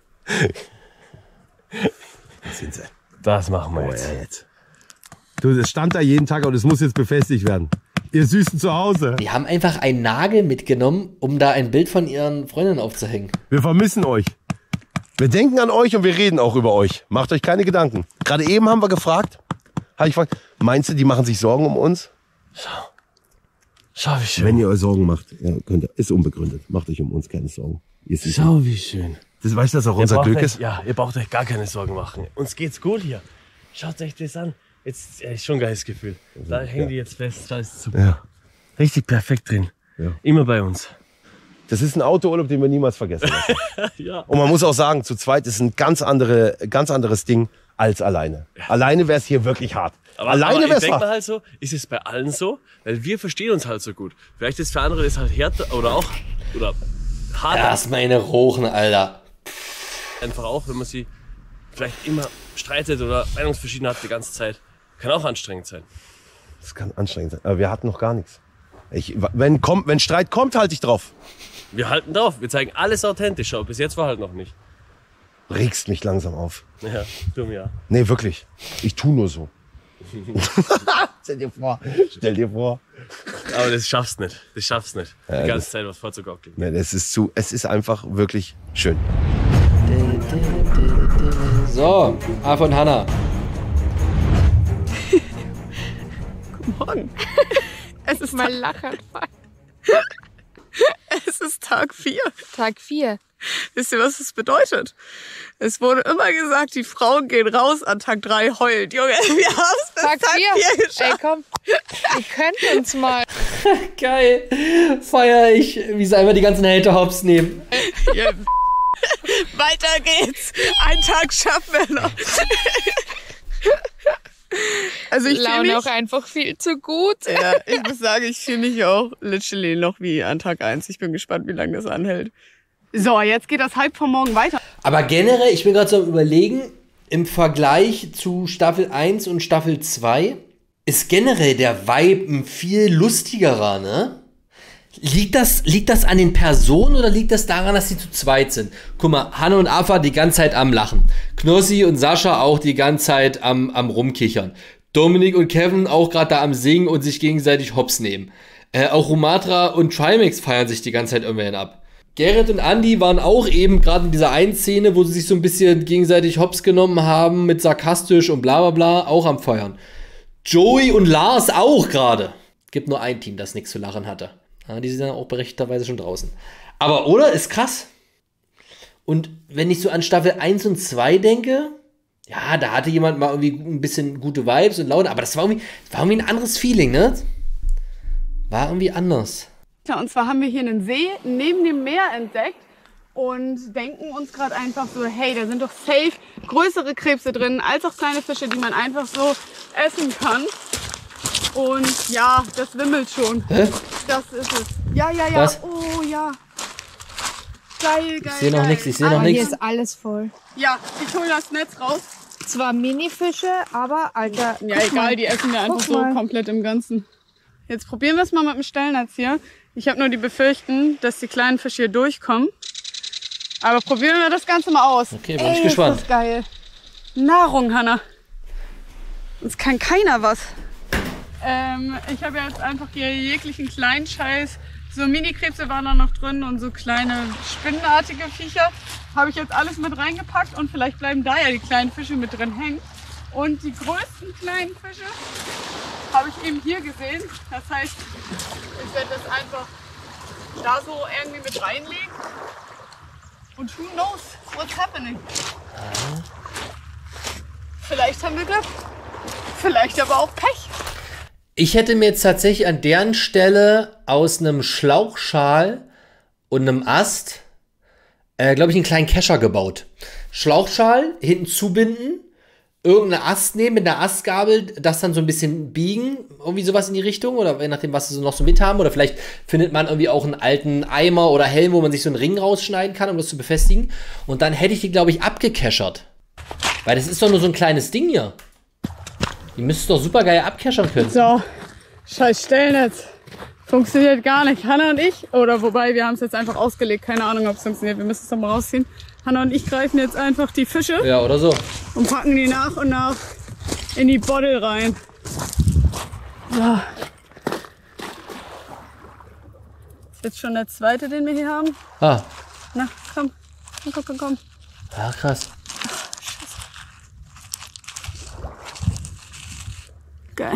Das sind sie. Das machen wir Oh, jetzt. ja, jetzt. Du, das stand da jeden Tag und es muss jetzt befestigt werden. Ihr Süßen zu Hause. Die haben einfach einen Nagel mitgenommen, um da ein Bild von ihren Freundinnen aufzuhängen. Wir vermissen euch. Wir denken an euch und wir reden auch über euch. Macht euch keine Gedanken. Gerade eben haben wir gefragt, habe ich gefragt, meinst du, die machen sich Sorgen um uns? Schau. Schau, wie schön. Wenn ihr euch Sorgen macht, ja, könnt ihr, ist unbegründet. Macht euch um uns keine Sorgen. Ihr Schau, wie schön. Das weißt du, dass auch Ihr unser braucht Glück euch, ist? Ja, ihr braucht euch gar keine Sorgen machen. Uns geht's gut hier. Schaut euch das an. Jetzt ja, ist schon ein geiles Gefühl. Da hängen die jetzt fest. Da ist super. Ja. Richtig perfekt drin. Ja. Immer bei uns. Das ist ein Autourlaub, den wir niemals vergessen lassen. Ja. Und man muss auch sagen, zu zweit ist ein ganz, andere, ganz anderes Ding als alleine. Ja. Alleine wäre es hier wirklich hart. Aber, alleine aber wäre ich es denke hart. mal halt so, ist es bei allen so, weil wir verstehen uns halt so gut. Vielleicht ist für andere das halt härter oder auch oder harter. Erst meine Rochen, Alter. Einfach auch, wenn man sie vielleicht immer streitet oder Meinungsverschiedenheit hat die ganze Zeit. Kann auch anstrengend sein. Das kann anstrengend sein. Aber wir hatten noch gar nichts. Ich, wenn, kommt, wenn Streit kommt, halte ich drauf. Wir halten drauf. Wir zeigen alles authentisch. Aber bis jetzt war halt noch nicht. Regst mich langsam auf. Ja, dumm ja. Nee, wirklich. Ich tu nur so. Stell dir vor. Stell dir vor. Aber das schaffst nicht. Das schaffst nicht. Ja, die ganze das, Zeit was vorzugaukeln. Nee, das ist zu. Es ist einfach wirklich schön. So, A von Hanna. Guten Morgen. Es ist Mal lachen. Es ist Tag vier. Tag vier. Wisst ihr, was das bedeutet? Es wurde immer gesagt, die Frauen gehen raus an Tag drei heulend. Junge, wir haben es bis Tag Tag vier. vier geschafft. Ey, komm. Wir könnten uns mal. Geil. Feier ich, wie sie einfach die ganzen Hater hops nehmen. Ja. Weiter geht's. Einen Tag schaffen wir noch. Also ich fühle Laune mich auch einfach viel zu gut. Ja, ich muss sagen, ich fühle mich auch literally noch wie an Tag eins. Ich bin gespannt, wie lange das anhält. So, jetzt geht das Hype von morgen weiter. Aber generell, ich bin gerade so am Überlegen, im Vergleich zu Staffel eins und Staffel zwei ist generell der Vibe ein viel lustigerer, ne? Liegt das, liegt das an den Personen oder liegt das daran, dass sie zu zweit sind? Guck mal, Hanne und Afa die ganze Zeit am Lachen. Knossi und Sascha auch die ganze Zeit am, am Rumkichern. Dominik und Kevin auch gerade da am Singen und sich gegenseitig hops nehmen. Äh, auch Rumatra und Trimax feiern sich die ganze Zeit immerhin ab. Gerrit und Andy waren auch eben gerade in dieser einen Szene, wo sie sich so ein bisschen gegenseitig hops genommen haben mit sarkastisch und bla bla bla, auch am Feiern. Joey und Lars auch gerade. Gibt nur ein Team, das nichts zu lachen hatte. Ja, die sind dann auch berechtigterweise schon draußen. Aber, oder? Ist krass. Und wenn ich so an Staffel eins und zwei denke, ja, da hatte jemand mal irgendwie ein bisschen gute Vibes und Laune, aber das war irgendwie, das war irgendwie ein anderes Feeling, ne? War irgendwie anders. Und zwar haben wir hier einen See neben dem Meer entdeckt und denken uns gerade einfach so, hey, da sind doch safe größere Krebse drin, als auch kleine Fische, die man einfach so essen kann. Und ja, das wimmelt schon. Hä? Das ist es. Ja, ja, ja. Was? Oh, ja. Geil, geil, Ich sehe noch geil. nichts, ich sehe noch Aber hier nichts. ist alles voll. Ja, ich hole das Netz raus. Zwar Minifische, aber Alter. Ja, guck egal, mal. die essen wir einfach Guck so mal. komplett im Ganzen. Jetzt probieren wir es mal mit dem Stellnetz hier. Ich habe nur die Befürchtung, dass die kleinen Fische hier durchkommen. Aber probieren wir das Ganze mal aus. Okay, bin Ey, ich gespannt. Ist das geil. Nahrung, Hanna. Uns kann keiner was. Ähm, ich habe jetzt einfach hier jeglichen kleinen Scheiß. So Mini-Krebse waren da noch drin und so kleine spinnenartige Viecher. Habe ich jetzt alles mit reingepackt und vielleicht bleiben da ja die kleinen Fische mit drin hängen. Und die größten kleinen Fische habe ich eben hier gesehen. Das heißt, ich werde das einfach da so irgendwie mit reinlegen. Und who knows what's happening. Vielleicht haben wir Glück. Vielleicht aber auch Pech. Ich hätte mir jetzt tatsächlich an deren Stelle aus einem Schlauchschal und einem Ast, äh, glaube ich, einen kleinen Kescher gebaut. Schlauchschal, hinten zubinden, irgendeinen Ast nehmen mit einer Astgabel, das dann so ein bisschen biegen, irgendwie sowas in die Richtung, oder je nachdem, was sie so noch so mit haben. Oder vielleicht findet man irgendwie auch einen alten Eimer oder Helm, wo man sich so einen Ring rausschneiden kann, um das zu befestigen. Und dann hätte ich die, glaube ich, abgekeschert. Weil das ist doch nur so ein kleines Ding hier. Die müsstest du doch super geil abkeschern können. So, scheiß Stellnetz. Funktioniert gar nicht. Hanna und ich, oder wobei, wir haben es jetzt einfach ausgelegt. Keine Ahnung, ob es funktioniert. Wir müssen es doch mal rausziehen. Hanna und ich greifen jetzt einfach die Fische. Ja, oder so. Und packen die nach und nach in die Bottle rein. So. Ist jetzt schon der zweite, den wir hier haben. Ah, Na, komm. Komm, komm, komm, komm. ja, krass. Geil.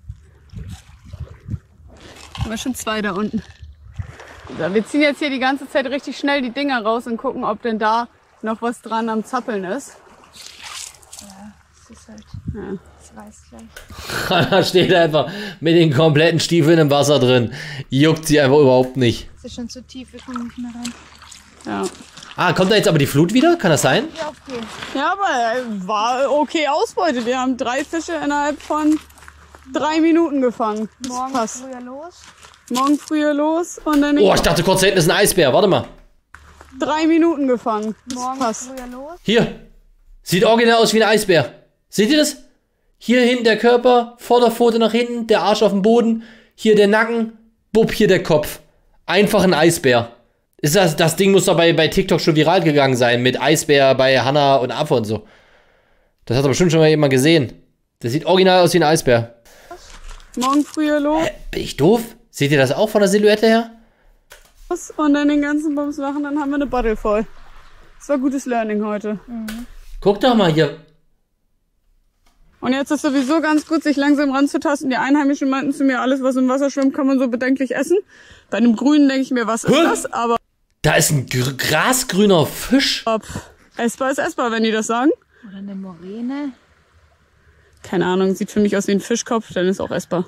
Haben wir schon zwei da unten. So, wir ziehen jetzt hier die ganze Zeit richtig schnell die Dinger raus und gucken, ob denn da noch was dran am Zappeln ist. Ja, das ist halt. Ja. Das weiß gleich. Da steht einfach mit den kompletten Stiefeln im Wasser drin. Juckt sie einfach überhaupt nicht. Es ist schon zu tief, wir kommen nicht mehr rein. Ja. Ah, kommt da jetzt aber die Flut wieder? Kann das sein? Ja, okay. Ja, aber äh, war okay Ausbeute. Wir haben drei Fische innerhalb von drei Minuten gefangen. Das Morgen passt. früher los. Morgen früher los und dann Oh, ich dachte kurz, da hinten ist ein Eisbär. Warte mal. drei Minuten gefangen. Das Morgen passt. früher los. Hier. Sieht original aus wie ein Eisbär. Seht ihr das? Hier hinten der Körper, Vorderpfote nach hinten, der Arsch auf dem Boden. Hier der Nacken, bupp, hier der Kopf. Einfach ein Eisbär. Ist das, das Ding muss doch bei, bei TikTok schon viral gegangen sein, mit Eisbär bei Hannah und Affe und so. Das hat aber bestimmt schon mal jemand gesehen. Das sieht original aus wie ein Eisbär. Morgen früher los. Hä, bin ich doof? Seht ihr das auch von der Silhouette her? Und dann den ganzen Bums machen, dann haben wir eine Bottle voll. Das war gutes Learning heute. Mhm. Guck doch mal hier. Und jetzt ist sowieso ganz gut, sich langsam ranzutasten. Die Einheimischen meinten zu mir, alles was im Wasser schwimmt, kann man so bedenklich essen. Bei einem Grünen denke ich mir, was ist Hä? das? Aber Da ist ein gr- grasgrüner Fisch. ob essbar ist essbar, wenn die das sagen. Oder eine Moräne. Keine Ahnung, sieht für mich aus wie ein Fischkopf, dann ist auch essbar.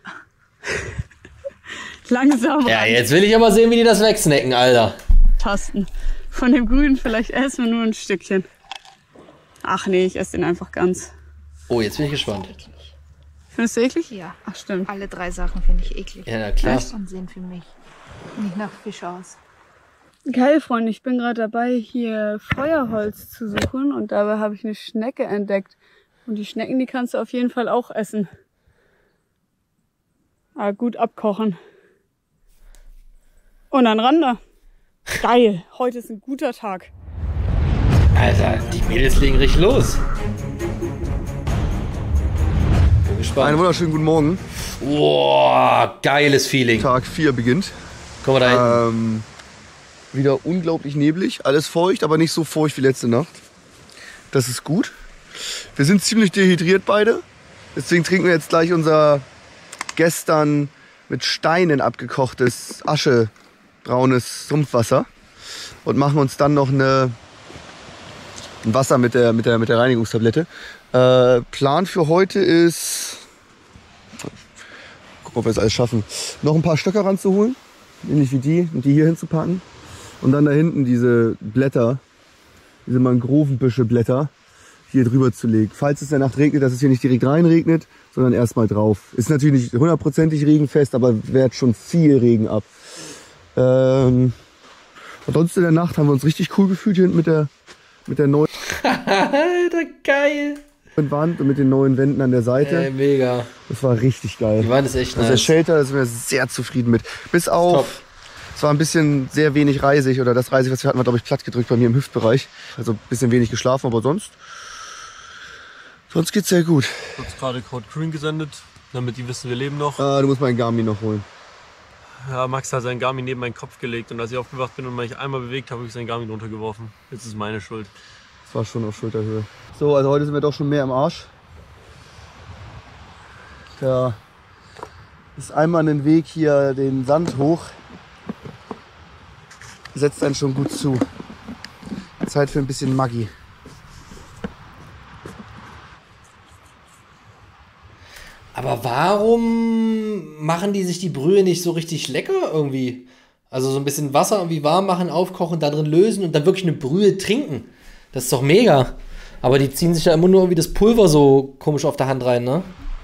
Langsam Ja, jetzt will ich aber sehen, wie die das wegsnacken, Alter. rantasten. Von dem Grünen vielleicht essen wir nur ein Stückchen. Ach nee, ich esse den einfach ganz. Oh, jetzt bin ich gespannt. Findest du eklig? Ja. Ach stimmt. Alle drei Sachen finde ich eklig. Ja, na klar. Und sehen für mich nicht nach Fisch aus. Geil, Freunde, ich bin gerade dabei, hier Feuerholz zu suchen und dabei habe ich eine Schnecke entdeckt. Und die Schnecken, die kannst du auf jeden Fall auch essen. Aber gut abkochen. Und dann ran da. Geil, heute ist ein guter Tag. Alter, die Mädels legen richtig los. Bin gespannt. Einen wunderschönen guten Morgen. Boah, geiles Feeling. Tag vier beginnt. Guck mal da hinten. Ähm, wieder unglaublich neblig, alles feucht, aber nicht so feucht wie letzte Nacht. Das ist gut. Wir sind ziemlich dehydriert beide. Deswegen trinken wir jetzt gleich unser gestern mit Steinen abgekochtes, aschebraunes Sumpfwasser und machen uns dann noch eine, ein Wasser mit der, mit der, mit der Reinigungstablette. Äh, Plan für heute ist, gucken, ob wir es alles schaffen, noch ein paar Stöcker ranzuholen, ähnlich wie die, und die hier hinzupacken. Und dann da hinten diese Blätter, diese Mangrovenbüscheblätter, hier drüber zu legen. Falls es in der Nacht regnet, dass es hier nicht direkt reinregnet, sondern erstmal drauf. Ist natürlich nicht hundertprozentig regenfest, aber wehrt schon viel Regen ab. Ähm, ansonsten in der Nacht haben wir uns richtig cool gefühlt hier hinten mit der, mit der neuen Alter, geil. Wand und mit den neuen Wänden an der Seite. Ey, mega. Das war richtig geil. Die Wand ist echt Also der nice. Shelter, da sind wir sehr zufrieden mit. Bis auf, Top. es war ein bisschen sehr wenig Reisig, oder das Reisig, was wir hatten, war glaube ich platt gedrückt bei mir im Hüftbereich. Also ein bisschen wenig geschlafen, aber sonst, sonst geht's sehr gut. Ich habe gerade Code Green gesendet, damit die wissen, wir leben noch. Ah, du musst meinen Garmin noch holen. Ja, Max hat seinen Garmin neben meinen Kopf gelegt und als ich aufgewacht bin und mich einmal bewegt habe, habe ich seinen Garmin runtergeworfen. Jetzt ist meine Schuld. Das war schon auf Schulterhöhe. So, also heute sind wir doch schon mehr im Arsch. Da ist einmal ein Weg hier den Sand hoch. Setzt einen schon gut zu. Zeit für ein bisschen Maggi. Aber warum machen die sich die Brühe nicht so richtig lecker irgendwie? Also so ein bisschen Wasser irgendwie warm machen, aufkochen, da drin lösen und dann wirklich eine Brühe trinken. Das ist doch mega. Aber die ziehen sich ja immer nur irgendwie das Pulver so komisch auf der Hand rein, ne?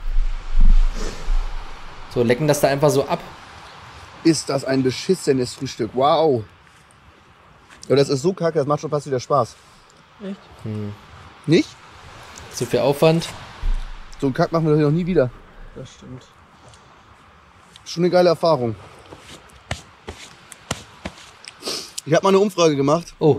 So, lecken das da einfach so ab. Ist das ein beschissenes Frühstück? Wow. Ja, das ist so kacke, das macht schon fast wieder Spaß. Echt? Hm. Nicht? Zu viel Aufwand. So einen Kack machen wir doch noch nie wieder. Das stimmt. Schon eine geile Erfahrung. Ich habe mal eine Umfrage gemacht. Oh.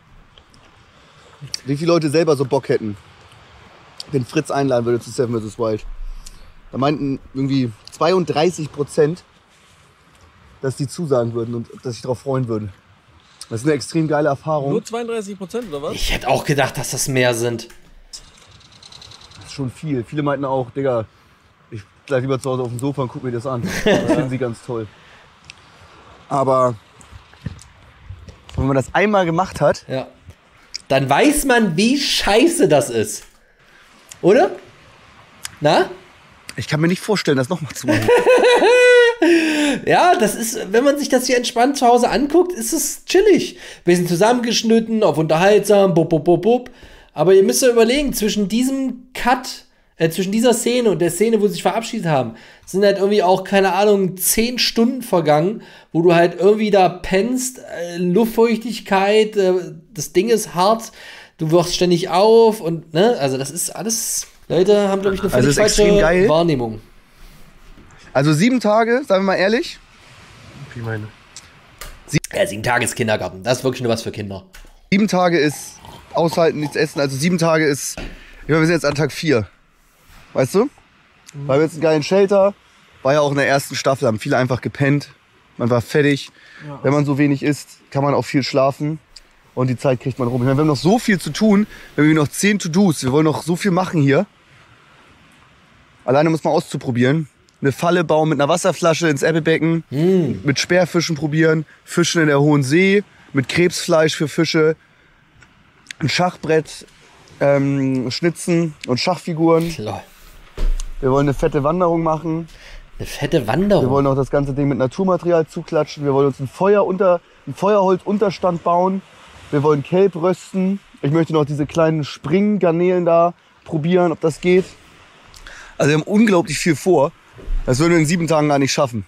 Wie viele Leute selber so Bock hätten, wenn Fritz einladen würde zu Seven versus. Wild. Da meinten irgendwie zweiunddreißig Prozent, dass die zusagen würden und dass sich darauf freuen würden. Das ist eine extrem geile Erfahrung. Nur zweiunddreißig Prozent oder was? Ich hätte auch gedacht, dass das mehr sind. Das ist schon viel. Viele meinten auch, Digga, ich bleib lieber zu Hause auf dem Sofa und guck mir das an. Das finden sie ganz toll. Aber wenn man das einmal gemacht hat, ja, dann weiß man, wie scheiße das ist. Oder? Na? Ich kann mir nicht vorstellen, das nochmal zu machen. Ja, das ist, wenn man sich das hier entspannt zu Hause anguckt, ist es chillig. Bisschen zusammengeschnitten, auf unterhaltsam, bub, bub, bub, bub. Aber ihr müsst ja überlegen, zwischen diesem Cut, äh, zwischen dieser Szene und der Szene, wo sie sich verabschiedet haben, sind halt irgendwie auch, keine Ahnung, zehn Stunden vergangen, wo du halt irgendwie da pennst, äh, Luftfeuchtigkeit, äh, das Ding ist hart, du wachst ständig auf und, ne, also das ist alles, Leute haben, glaube ich, eine völlig Also ist falsche extrem geil. Wahrnehmung. Also sieben Tage, sagen wir mal ehrlich. Wie meine? Ja, sieben Tage ist Kindergarten, das ist wirklich nur was für Kinder. Sieben Tage ist aushalten, nichts essen. Also sieben Tage ist, ich meine, wir sind jetzt an Tag vier. Weißt du? Mhm. Weil wir jetzt einen geilen Shelter, war ja auch in der ersten Staffel, haben viele einfach gepennt. Man war fertig. Ja. Wenn man so wenig isst, kann man auch viel schlafen. Und die Zeit kriegt man rum. Ich meine, wir haben noch so viel zu tun. Wir haben noch zehn To-Dos. Wir wollen noch so viel machen hier. Alleine muss man auszuprobieren. Eine Falle bauen mit einer Wasserflasche ins Äppelbecken. Mm. Mit Sperrfischen probieren. Fischen in der Hohen See. Mit Krebsfleisch für Fische. Ein Schachbrett. Ähm, Schnitzen und Schachfiguren. Klar. Wir wollen eine fette Wanderung machen. Eine fette Wanderung? Wir wollen auch das ganze Ding mit Naturmaterial zuklatschen. Wir wollen uns ein Feuer unter, einen Feuerholzunterstand bauen. Wir wollen Kelb rösten. Ich möchte noch diese kleinen Springgarnelen da probieren, ob das geht. Also wir haben unglaublich viel vor. Das würden wir in sieben Tagen gar nicht schaffen.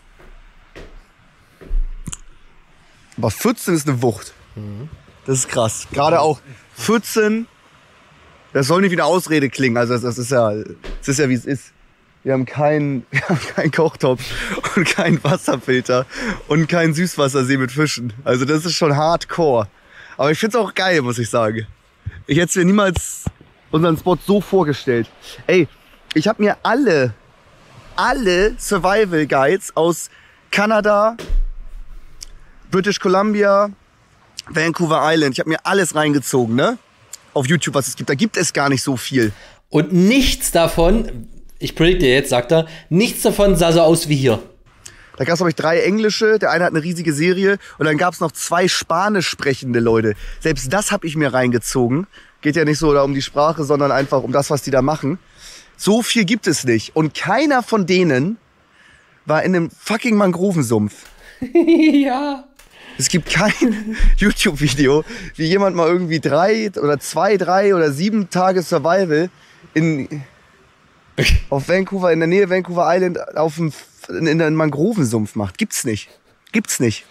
Aber vierzehn ist eine Wucht. Mhm. Das ist krass. Gerade auch vierzehn, das soll nicht wie eine Ausrede klingen. Also das, das ist ja, das ist ja wie es ist. Wir haben keinen, wir haben keinen Kochtopf und keinen Wasserfilter und keinen Süßwassersee mit Fischen. Also das ist schon hardcore. Aber ich find's auch geil, muss ich sagen. Ich hätte mir niemals unseren Spot so vorgestellt. Ey, ich habe mir alle, alle Survival Guides aus Kanada, British Columbia, Vancouver Island, ich habe mir alles reingezogen, ne? Auf YouTube, was es gibt. Da gibt es gar nicht so viel. Und nichts davon, ich predikte jetzt, sagt er, nichts davon sah so aus wie hier. Da gab es, glaube ich, drei englische, der eine hat eine riesige Serie und dann gab es noch zwei spanisch sprechende Leute. Selbst das habe ich mir reingezogen. Geht ja nicht so da um die Sprache, sondern einfach um das, was die da machen. So viel gibt es nicht. Und keiner von denen war in einem fucking Mangrovensumpf. Ja. Es gibt kein YouTube-Video, wie jemand mal irgendwie drei oder zwei, drei oder sieben Tage Survival in, auf Vancouver, in der Nähe Vancouver Island auf dem, in einem Mangrovensumpf macht. Gibt's nicht. Gibt's nicht.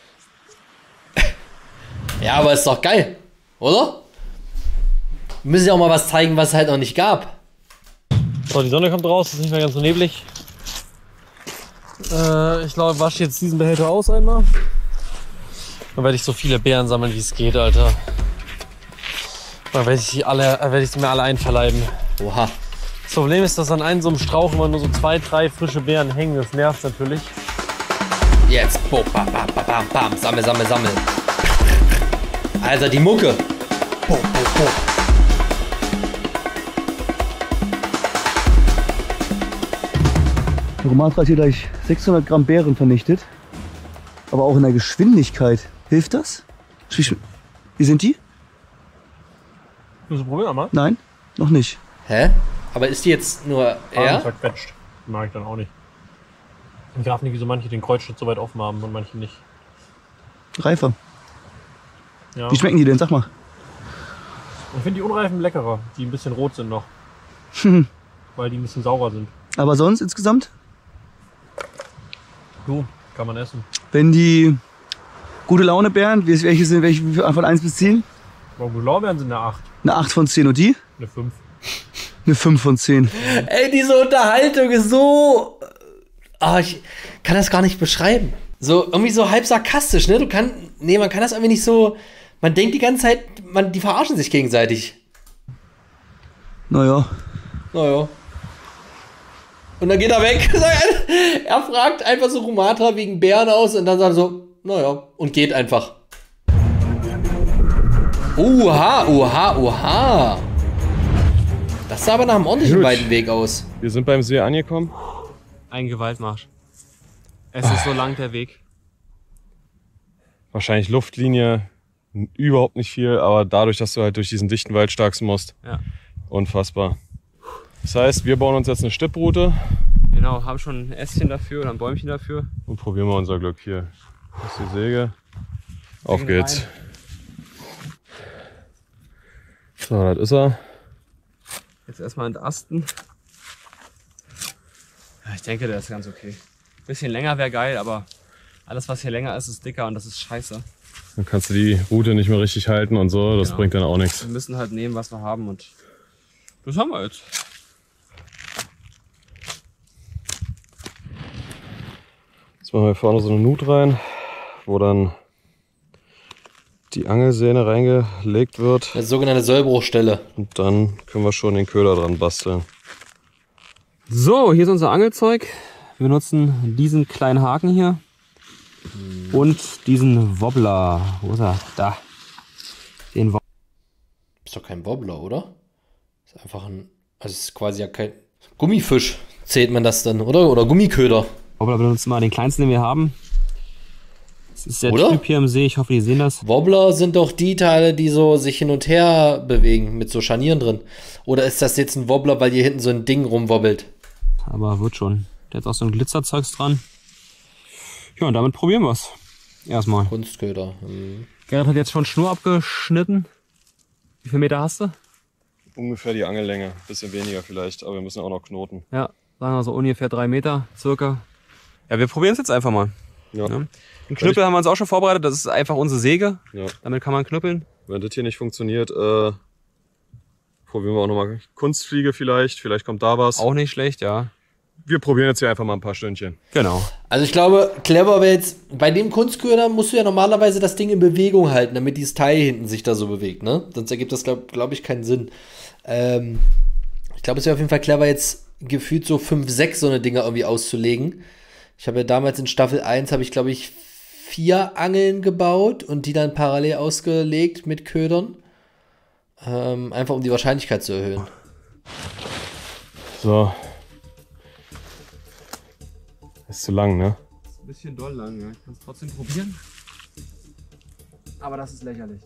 Ja, aber ist doch geil, oder? Wir müssen ja auch mal was zeigen, was es halt noch nicht gab. So, die Sonne kommt raus, es ist nicht mehr ganz so neblig. Äh, ich glaube, ich wasche jetzt diesen Behälter aus einmal. Dann werde ich so viele Beeren sammeln, wie es geht, Alter. Dann werde ich die alle, werde ich die mir alle einverleiben. Oha. Das Problem ist, dass an einem so einem Strauch immer nur so zwei, drei frische Beeren hängen. Das nervt natürlich. Jetzt. Bo, bam, bam, bam, bam. Sammel, sammel, sammel. Alter, die Mucke. Bo, bo, bo. Der Romatra hat hier gleich sechshundert Gramm Beeren vernichtet. Aber auch in der Geschwindigkeit. Hilft das? Wie sind die? Willst du probieren mal? Nein, noch nicht. Hä? Aber ist die jetzt nur er? Zerquetscht. Mag ich dann auch nicht. Ich darf nicht, wieso manche den Kreuzschnitt so weit offen haben und manche nicht. Reifer. Ja. Wie schmecken die denn? Sag mal. Ich finde die unreifen leckerer, die ein bisschen rot sind noch. Weil die ein bisschen saurer sind. Aber sonst insgesamt? Du, kann man essen. Wenn die gute Laune Beeren, welche sind welche von eins bis zehn? Gute Laubeeren sind eine acht. Eine acht von zehn und die? Eine fünf. Eine fünf von zehn. Ey, diese Unterhaltung ist so... Ah, ich kann das gar nicht beschreiben. So, irgendwie so halb sarkastisch, ne? Du kann, nee, man kann das irgendwie nicht so... Man denkt die ganze Zeit, man, die verarschen sich gegenseitig. Naja. Naja. Und dann geht er weg. Er fragt einfach so Romatra wegen Bären aus und dann sagt er so, naja, und geht einfach. Oha, oha, oha. Das sah aber nach einem ordentlichen Gut. weiten Weg aus. Wir sind beim See angekommen. Ein Gewaltmarsch. Es ist so lang der Weg. Wahrscheinlich Luftlinie überhaupt nicht viel, aber dadurch, dass du halt durch diesen dichten Wald starkst musst. Ja. Unfassbar. Das heißt, wir bauen uns jetzt eine Stipproute. Genau, haben schon ein Ästchen dafür oder ein Bäumchen dafür. Und probieren wir unser Glück hier. Das ist die Säge. Auf Sägen geht's. rein. So, das ist er. Jetzt erstmal entasten. Ja, ich denke, der ist ganz okay. Bisschen länger wäre geil, aber alles, was hier länger ist, ist dicker und das ist scheiße. Dann kannst du die Route nicht mehr richtig halten und so. Das Genau. bringt dann auch nichts. Wir müssen halt nehmen, was wir haben und das haben wir jetzt. Jetzt machen wir vorne so eine Nut rein, wo dann die Angelsehne reingelegt wird. Eine sogenannte Sollbruchstelle. Und dann können wir schon den Köder dran basteln. So, hier ist unser Angelzeug. Wir benutzen diesen kleinen Haken hier und diesen Wobbler. Wo ist er? Da. Den Wobbler. Ist doch kein Wobbler, oder? Ist einfach ein. Also es ist quasi ja kein. Gummifisch zählt man das dann, oder? Oder Gummiköder. Wobbler benutzen wir den kleinsten, den wir haben. Das ist der Oder? Typ hier im See. Ich hoffe, die sehen das. Wobbler sind doch die Teile, die so sich hin und her bewegen, mit so Scharnieren drin. Oder ist das jetzt ein Wobbler, weil hier hinten so ein Ding rumwobbelt? Aber wird schon. Der hat auch so ein Glitzerzeugs dran. Ja, und damit probieren wir es. Erstmal. Kunstköder. Mhm. Gerrit hat jetzt schon Schnur abgeschnitten. Wie viele Meter hast du? Ungefähr die Angellänge. Bisschen weniger vielleicht, aber wir müssen auch noch knoten. Ja, sagen wir so ungefähr drei Meter circa. Ja, wir probieren es jetzt einfach mal. Ja. Ja. Den Knüppel haben wir uns auch schon vorbereitet. Das ist einfach unsere Säge. Ja. Damit kann man knüppeln. Wenn das hier nicht funktioniert, äh, probieren wir auch nochmal Kunstfliege vielleicht. Vielleicht kommt da was. Auch nicht schlecht, ja. Wir probieren jetzt hier einfach mal ein paar Stündchen. Genau. Also ich glaube, clever wäre jetzt, bei dem Kunstköder musst du ja normalerweise das Ding in Bewegung halten, damit dieses Teil hinten sich da so bewegt, ne? Sonst ergibt das, glaube glaub ich, keinen Sinn. Ähm, ich glaube, es wäre auf jeden Fall clever, jetzt gefühlt so fünf, sechs so eine Dinger irgendwie auszulegen. Ich habe ja damals in Staffel eins, habe ich, glaube ich, vier Angeln gebaut und die dann parallel ausgelegt mit Ködern. Ähm, einfach um die Wahrscheinlichkeit zu erhöhen. So. Ist zu lang, ne? Ist ein bisschen doll lang, ja. Ich kann es trotzdem probieren. Aber das ist lächerlich.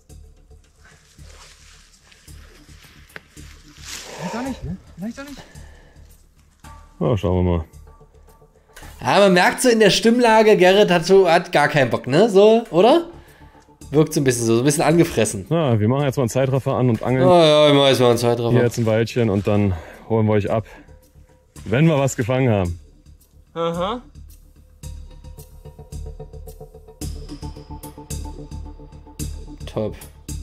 Vielleicht auch nicht, ne? Vielleicht auch nicht. Ja, schauen wir mal. Ja, man merkt so in der Stimmlage, Gerrit hat, so, hat gar keinen Bock, ne? So, oder? Wirkt so ein bisschen so, so ein bisschen angefressen. Na, wir machen jetzt mal einen Zeitraffer an und angeln. Oh ja, ich mache jetzt mal einen Zeitraffer. Hier jetzt ein Weilchen und dann holen wir euch ab. Wenn wir was gefangen haben. Aha. Top.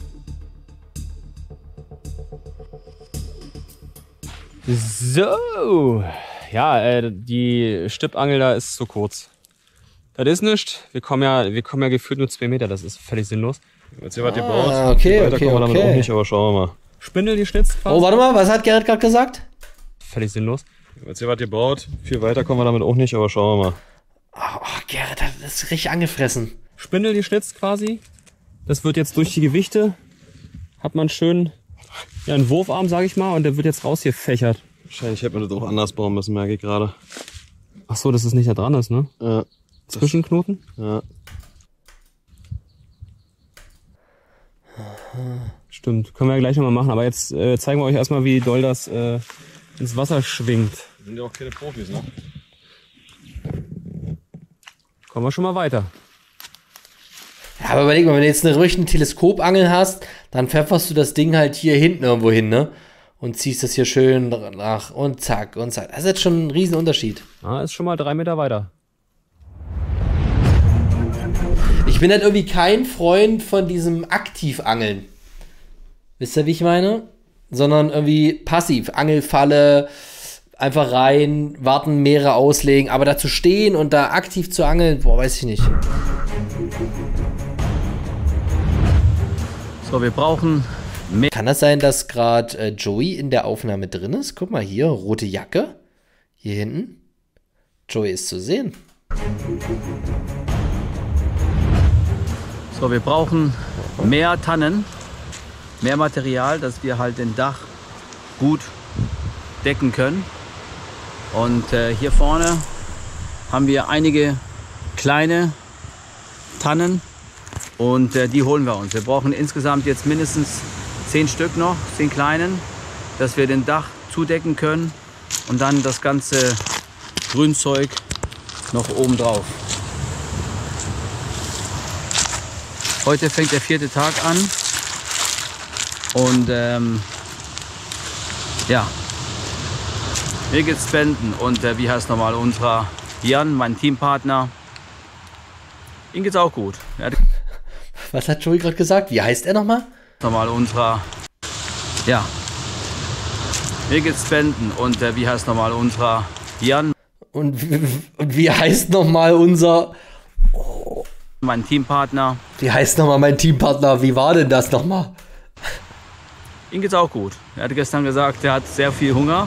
So. Ja, äh, die Stippangel da ist zu kurz. Das ist nichts. Wir kommen ja, wir kommen ja gefühlt nur zwei Meter. Das ist völlig sinnlos. Jetzt hier was ihr Ah, baut. okay, Weiter okay, kommen wir damit okay. auch nicht, aber schauen wir mal. Spindel geschnitzt quasi. Oh, warte mal, was hat Gerrit gerade gesagt? Völlig sinnlos. Jetzt hier was ihr baut. Viel weiter kommen wir damit auch nicht, aber schauen wir mal. Oh, oh Gerrit, das ist richtig angefressen. Spindel geschnitzt quasi. Das wird jetzt durch die Gewichte, hat man schön ja, einen Wurfarm, sage ich mal, und der wird jetzt rausgefächert. Wahrscheinlich hätte man das auch anders bauen müssen, merke ich gerade. Ach so, dass es nicht da dran ist, ne? Ja. Zwischenknoten? Ja. Stimmt, können wir ja gleich nochmal machen. Aber jetzt äh, zeigen wir euch erstmal, wie doll das äh, ins Wasser schwingt. Wir sind ja auch keine Profis, ne? Kommen wir schon mal weiter. Ja, aber überleg mal, wenn du jetzt eine richtige Teleskopangel hast, dann pfefferst du das Ding halt hier hinten irgendwo hin, ne? Und ziehst das hier schön nach und zack und zack. Das ist jetzt schon ein Riesenunterschied. Ah, ist schon mal drei Meter weiter. Ich bin halt irgendwie kein Freund von diesem Aktivangeln. Wisst ihr, wie ich meine? Sondern irgendwie passiv. Angelfalle, einfach rein, warten, Meere auslegen. Aber da zu stehen und da aktiv zu angeln, boah, weiß ich nicht. So, wir brauchen mehr. Kann das sein, dass gerade äh, Joey in der Aufnahme drin ist? Guck mal hier, rote Jacke. Hier hinten. Joey ist zu sehen. So, wir brauchen mehr Tannen, mehr Material, dass wir halt den Dach gut decken können. Und äh, hier vorne haben wir einige kleine Tannen und äh, die holen wir uns. Wir brauchen insgesamt jetzt mindestens zehn Stück noch, zehn kleinen, dass wir den Dach zudecken können und dann das Ganze Grünzeug noch oben drauf. Heute fängt der vierte Tag an und ähm, ja, mir geht's spenden und äh, wie heißt nochmal unser Jan, mein Teampartner, ihm geht's auch gut. Er hat Was hat Joey gerade gesagt? Wie heißt er nochmal? Nochmal unserer, ja, mir geht's spenden und äh, wie heißt nochmal unserer Jan. Und, und wie heißt nochmal unser... Oh. Mein Teampartner. Wie heißt nochmal mein Teampartner? Wie war denn das nochmal? Ihm geht's auch gut. Er hat gestern gesagt, er hat sehr viel Hunger.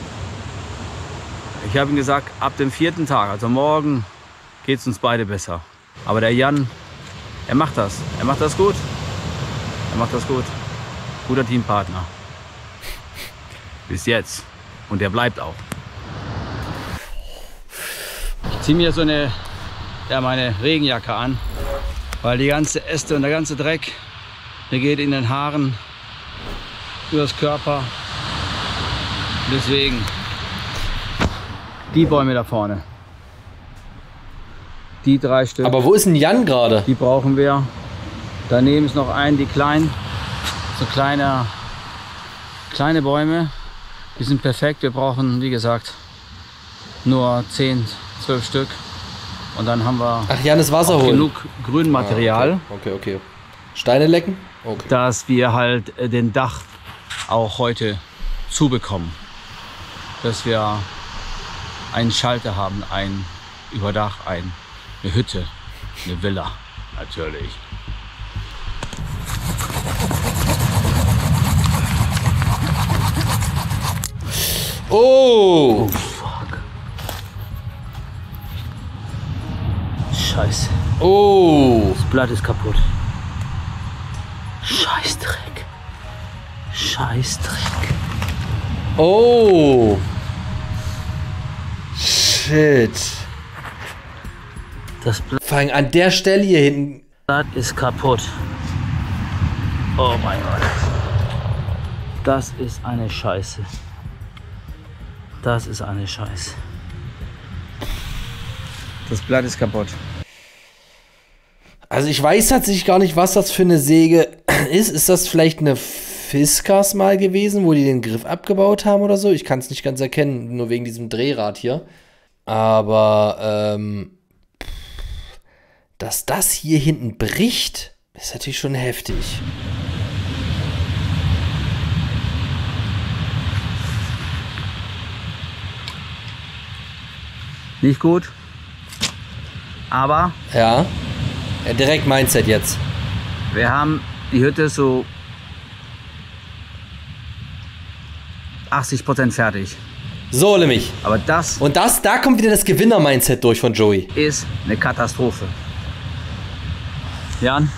Ich habe ihm gesagt, ab dem vierten Tag, also morgen, geht's uns beide besser. Aber der Jan, er macht das. Er macht das gut. Er macht das gut. Guter Teampartner. Bis jetzt. Und er bleibt auch. Ich ziehe mir so eine, ja, meine Regenjacke an, weil die ganze Äste und der ganze Dreck, der geht in den Haaren, übers Körper. Deswegen die Bäume da vorne. Die drei Stück. Aber wo ist denn Jan gerade? Die brauchen wir. Daneben ist noch ein, die kleinen, so kleine, kleine Bäume. Die sind perfekt. Wir brauchen, wie gesagt, nur zehn, zwölf Stück. Und dann haben wir Ach, Jan ist Wasser holen. genug Grünmaterial. Ah, okay. okay, okay. Steine lecken? Okay. Dass wir halt den Dach auch heute zubekommen. Dass wir einen Schalter haben, ein Überdach, ein, eine Hütte, eine Villa natürlich. Oh! Oh fuck. Scheiße. Oh! Das Blatt ist kaputt. Scheißdreck. Scheißdreck. Oh! Shit. Das Blatt, Vor allem an der Stelle hier hinten. Blatt ist kaputt. Oh mein Gott. Das ist eine Scheiße. Das ist eine Scheiße. Das Blatt ist kaputt. Also ich weiß tatsächlich gar nicht, was das für eine Säge ist. Ist das vielleicht eine Fiskars mal gewesen, wo die den Griff abgebaut haben oder so? Ich kann es nicht ganz erkennen, nur wegen diesem Drehrad hier. Aber ähm, dass das hier hinten bricht, ist natürlich schon heftig. Nicht gut. Aber Ja. Ja, direkt Mindset jetzt. wir haben die Hütte so achtzig Prozent fertig. So, nämlich. Aber das Und das, da kommt wieder das Gewinner-Mindset durch von Joey. ist eine Katastrophe. Jan?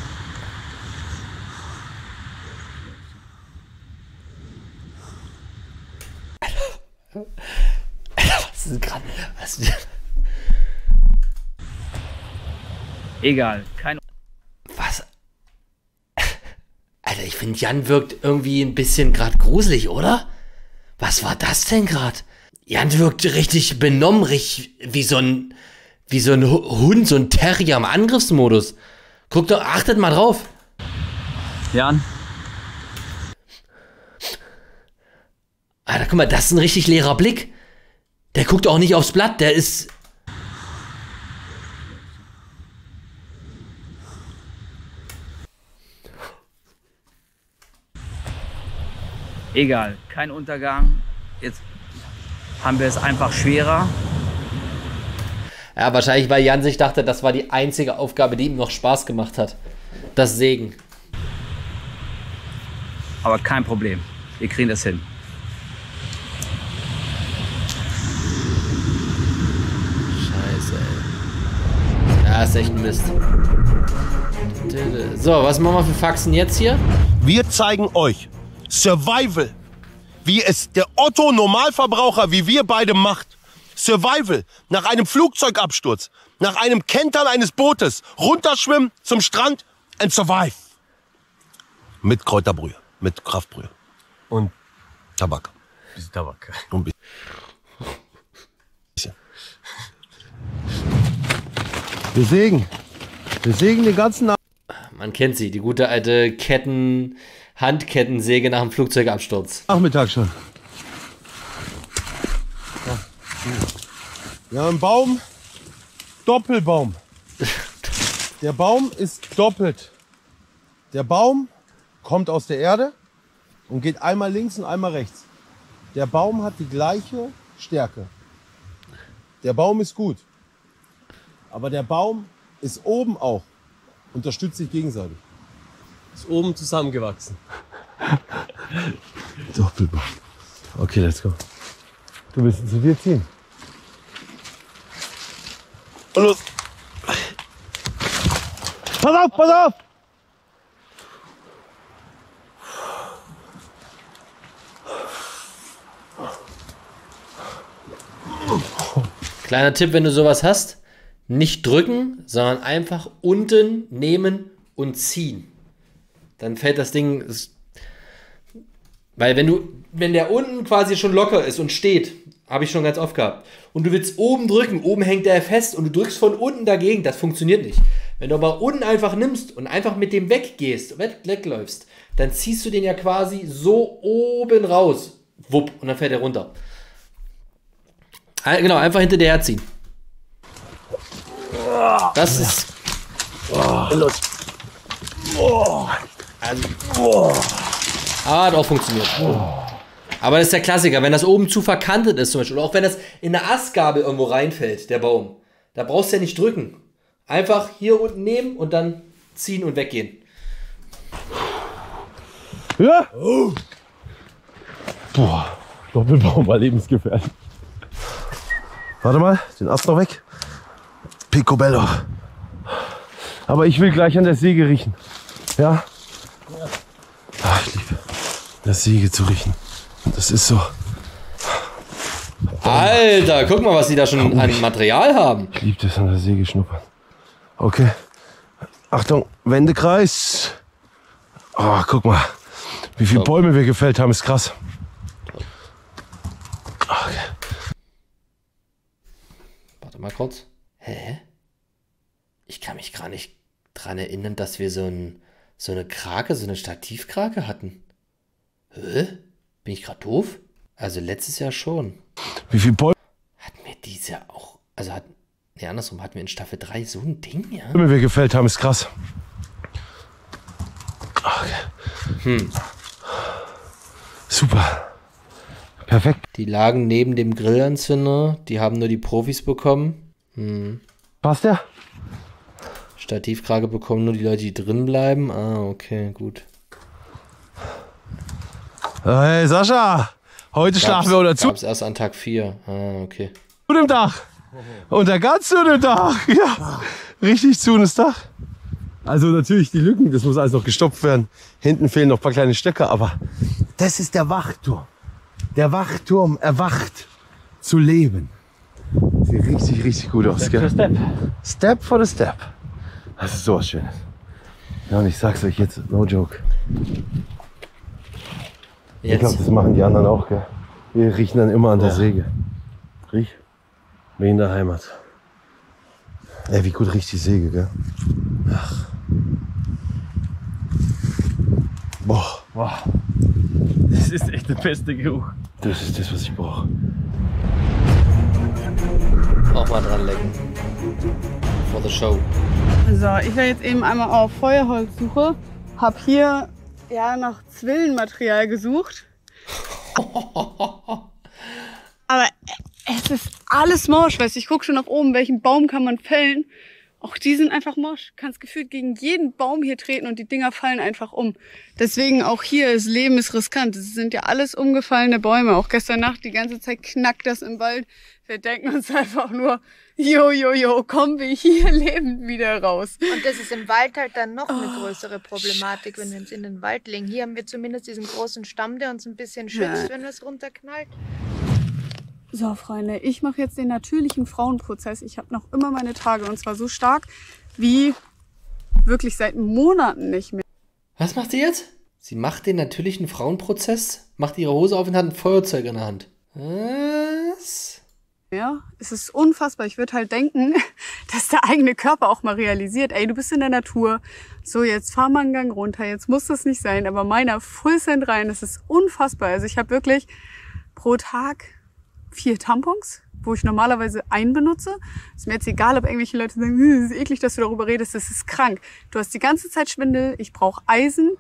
Was ist gerade? Was? Egal. Kein Was? Alter, ich finde, Jan wirkt irgendwie ein bisschen gerade gruselig, oder? Was war das denn gerade? Jan wirkt richtig benommen, richtig wie so ein, wie so ein Hund, so ein Terrier im Angriffsmodus. Guckt doch, achtet mal drauf. Jan? Alter, guck mal, das ist ein richtig leerer Blick. Der guckt auch nicht aufs Blatt, der ist... Egal. Kein Untergang. Jetzt haben wir es einfach schwerer. Ja, wahrscheinlich, weil Jan sich dachte, das war die einzige Aufgabe, die ihm noch Spaß gemacht hat. Das Sägen. Aber kein Problem. Wir kriegen das hin. Scheiße, ey. Ja, ist echt ein Mist. So, was machen wir für Faxen jetzt hier? Wir zeigen euch Survival, wie es der Otto-Normalverbraucher wie wir beide macht. Survival nach einem Flugzeugabsturz, nach einem Kentern eines Bootes, runterschwimmen zum Strand and survive. Mit Kräuterbrühe, mit Kraftbrühe und Tabak. Bisschen Tabak. Und ein bisschen. Wir sägen. Wir sägen den ganzen Abend. Man kennt sie, die gute alte Ketten, Handkettensäge nach dem Flugzeugabsturz. Nachmittag schon. Wir haben einen Baum, Doppelbaum. Der Baum ist doppelt. Der Baum kommt aus der Erde und geht einmal links und einmal rechts. Der Baum hat die gleiche Stärke. Der Baum ist gut. Aber der Baum ist oben auch. Unterstützt sich gegenseitig. Ist oben zusammengewachsen. Doppelbaum. Okay, let's go. Du willst zu dir ziehen. Und los. Pass auf, pass auf! Kleiner Tipp, wenn du sowas hast, nicht drücken, sondern einfach unten nehmen und ziehen. Dann fällt das Ding, weil wenn du, wenn der unten quasi schon locker ist und steht, habe ich schon ganz oft gehabt, und du willst oben drücken, oben hängt der fest und du drückst von unten dagegen, das funktioniert nicht. Wenn du aber unten einfach nimmst und einfach mit dem weggehst, weg, wegläufst, dann ziehst du den ja quasi so oben raus, wupp, und dann fällt er runter. Genau, einfach hinter dir herziehen. Das ist... Los. Also, ah, hat auch funktioniert. Aber das ist der Klassiker, wenn das oben zu verkantet ist zum Beispiel, oder auch wenn das in eine Astgabel irgendwo reinfällt, der Baum, da brauchst du ja nicht drücken. Einfach hier unten nehmen und dann ziehen und weggehen. Ja! Oh. Boah, Doppelbaum war lebensgefährlich. Warte mal, den Ast noch weg. Picobello. Aber ich will gleich an der Säge riechen. Ja? Ach, ich liebe das Säge zu riechen. Und das ist so. Alter, guck mal, was die da schon an Material haben. Ich liebe das an der Säge schnuppern. Okay. Achtung, Wendekreis. Oh, guck mal. Wie viele Bäume wir gefällt haben, ist krass. Okay. Warte mal kurz. Hä? Ich kann mich gar nicht dran erinnern, dass wir so, ein, so eine Krake, so eine Stativkrake hatten. Hä? Bin ich gerade doof? Also letztes Jahr schon. Wie viele Bäume? Hatten wir dieses Jahr auch, also hatten, nee, andersrum, hatten wir in Staffel drei so ein Ding, ja? Bäume wir gefällt haben, ist krass. Okay. Hm. Super. Perfekt. Die lagen neben dem Grillanzünder, die haben nur die Profis bekommen. Hm. Passt der? Stativkrake bekommen nur die Leute, die drin bleiben. Ah, okay, gut. Hey Sascha, heute Gab's, schlafen wir unter zu. Gab's erst an Tag vier. Ah, okay. Zu dem Dach. Unter ganz zu dem Dach. Ja, richtig zu das Dach. Also natürlich die Lücken, das muss alles noch gestopft werden. Hinten fehlen noch ein paar kleine Stöcke, aber das ist der Wachturm. Der Wachturm erwacht zu leben. Sieht richtig, richtig gut aus, gell? Step. Step for the Step. Das ist sowas Schönes. Ja, und ich sag's euch jetzt, no joke. Jetzt. Ich glaube, das machen die anderen auch, gell? Wir riechen dann immer an der Ja. Säge. Riech. Wie in der Heimat. Ey, wie gut riecht die Säge, gell? Ach. Boah. Boah. Das ist echt der beste Geruch. Das ist das, was ich brauche. Auch mal dran lecken. For the show. So, ich war jetzt eben einmal auf Feuerholzsuche. Hab hier ja nach Zwillenmaterial gesucht. Aber es ist alles morsch, weißt du, ich gucke schon nach oben, welchen Baum kann man fällen. Auch die sind einfach morsch. Kannst gefühlt gegen jeden Baum hier treten und die Dinger fallen einfach um. Deswegen auch hier, das Leben ist riskant. Es sind ja alles umgefallene Bäume. Auch gestern Nacht die ganze Zeit knackt das im Wald. Wir denken uns einfach nur, jo, jo, jo, kommen wir hier lebend wieder raus. Und das ist im Wald halt dann noch eine größere Problematik, wenn wir uns in den Wald legen. Hier haben wir zumindest diesen großen Stamm, der uns ein bisschen schützt, Ja. wenn es runterknallt. So, Freunde, ich mache jetzt den natürlichen Frauenprozess. Ich habe noch immer meine Tage und zwar so stark wie wirklich seit Monaten nicht mehr. Was macht sie jetzt? Sie macht den natürlichen Frauenprozess, macht ihre Hose auf und hat ein Feuerzeug in der Hand. Was? Ja, es ist unfassbar. Ich würde halt denken, dass der eigene Körper auch mal realisiert, ey, du bist in der Natur. So, jetzt fahr mal einen Gang runter. Jetzt muss das nicht sein. Aber meiner Full Send rein, das ist unfassbar. Also ich habe wirklich pro Tag vier Tampons, wo ich normalerweise einen benutze. Ist mir jetzt egal, ob irgendwelche Leute sagen, es ist eklig, dass du darüber redest. Das ist krank. Du hast die ganze Zeit Schwindel. Ich brauche Eisen.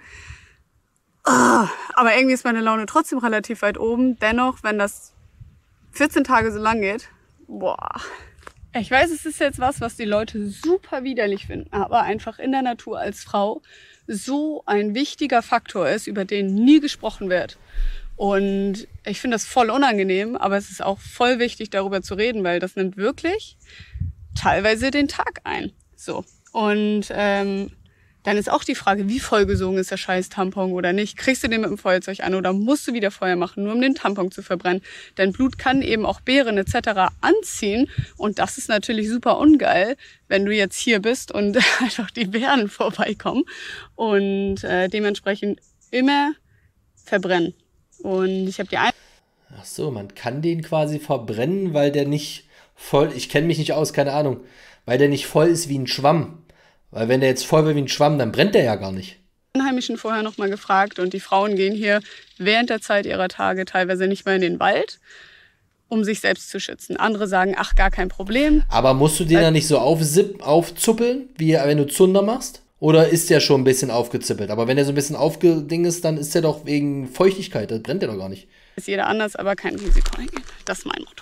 Aber irgendwie ist meine Laune trotzdem relativ weit oben. Dennoch, wenn das vierzehn Tage so lang geht, boah. Ich weiß, es ist jetzt was, was die Leute super widerlich finden, aber einfach in der Natur als Frau so ein wichtiger Faktor ist, über den nie gesprochen wird. Und ich finde das voll unangenehm, aber es ist auch voll wichtig, darüber zu reden, weil das nimmt wirklich teilweise den Tag ein. So. Und ähm, dann ist auch die Frage, wie vollgesogen ist der scheiß Tampon oder nicht? Kriegst du den mit dem Feuerzeug an oder musst du wieder Feuer machen, nur um den Tampon zu verbrennen? Denn Blut kann eben auch Beeren et cetera anziehen und das ist natürlich super ungeil, wenn du jetzt hier bist und einfach die Beeren vorbeikommen und äh, dementsprechend immer verbrennen. Und ich habe die ein Ach so, man kann den quasi verbrennen, weil der nicht voll, ich kenne mich nicht aus, keine Ahnung, weil der nicht voll ist wie ein Schwamm. Weil wenn der jetzt voll wird wie ein Schwamm, dann brennt der ja gar nicht. Einheimischen vorher noch mal gefragt und die Frauen gehen hier während der Zeit ihrer Tage teilweise nicht mehr in den Wald, um sich selbst zu schützen. Andere sagen, ach, gar kein Problem. Aber musst du den dann nicht so aufzipp, aufzuppeln, wie wenn du Zunder machst? Oder ist der schon ein bisschen aufgezippelt? Aber wenn der so ein bisschen aufgeding ist, dann ist der doch wegen Feuchtigkeit, das brennt der doch gar nicht. Ist jeder anders, aber kein Risiko eingehen. Das ist mein Motto.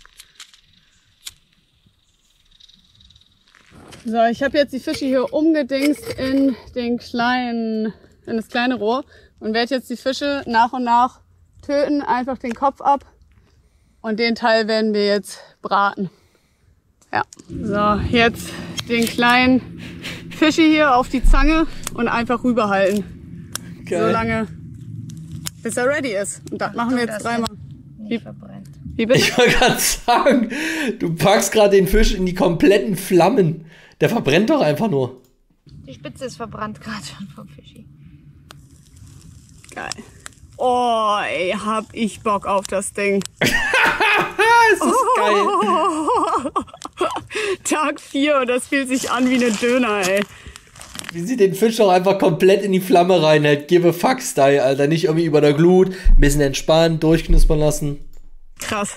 So, ich habe jetzt die Fische hier umgedingst in den kleinen, in das kleine Rohr und werde jetzt die Fische nach und nach töten, einfach den Kopf ab und den Teil werden wir jetzt braten. Ja, so, jetzt den kleinen Fische hier auf die Zange und einfach rüberhalten. Geil. So lange, bis er ready ist. Und das machen wir jetzt dreimal. Wie, wie bitte? Ich wollte gerade sagen, du packst gerade den Fisch in die kompletten Flammen. Der verbrennt doch einfach nur. Die Spitze ist verbrannt gerade schon vom Fischi. Geil. Oh, ey, hab ich Bock auf das Ding. Es ist geil. Tag vier und das fühlt sich an wie eine Döner, ey. Wie sie den Fisch doch einfach komplett in die Flamme reinhält. Give a fuck Style, Alter. Nicht irgendwie über der Glut. Ein bisschen entspannen, durchknuspern lassen. Krass.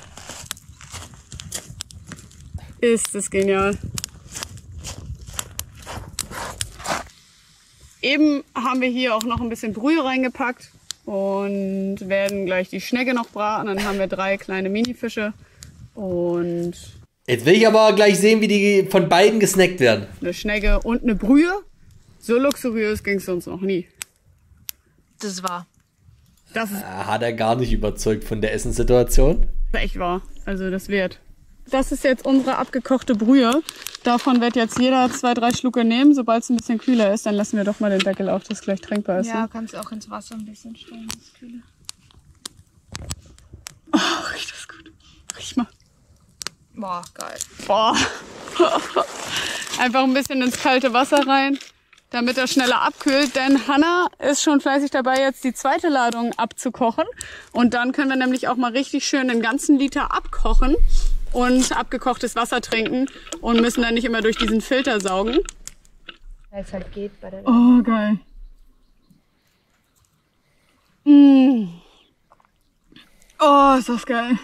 Ist das genial. Eben haben wir hier auch noch ein bisschen Brühe reingepackt und werden gleich die Schnecke noch braten. Dann haben wir drei kleine Minifische und Jetzt will ich aber gleich sehen, wie die von beiden gesnackt werden. eine Schnecke und eine Brühe. So luxuriös ging es sonst noch nie. Das war. Das ist Hat er gar nicht überzeugt von der Essenssituation? echt wahr. Also das wird. Das ist jetzt unsere abgekochte Brühe. Davon wird jetzt jeder zwei, drei Schlucke nehmen. Sobald es ein bisschen kühler ist, dann lassen wir doch mal den Deckel auf, dass es gleich trinkbar ist. Ja, Ne? kannst du auch ins Wasser ein bisschen stellen, das ist kühler. Oh, riecht das gut. Riech mal. Boah, geil. Boah. Einfach ein bisschen ins kalte Wasser rein, damit er schneller abkühlt. Denn Hanna ist schon fleißig dabei, jetzt die zweite Ladung abzukochen. Und dann können wir nämlich auch mal richtig schön den ganzen Liter abkochen und abgekochtes Wasser trinken und müssen dann nicht immer durch diesen Filter saugen. Weil es halt geht bei der. Oh, geil. Mm. Oh, ist das geil.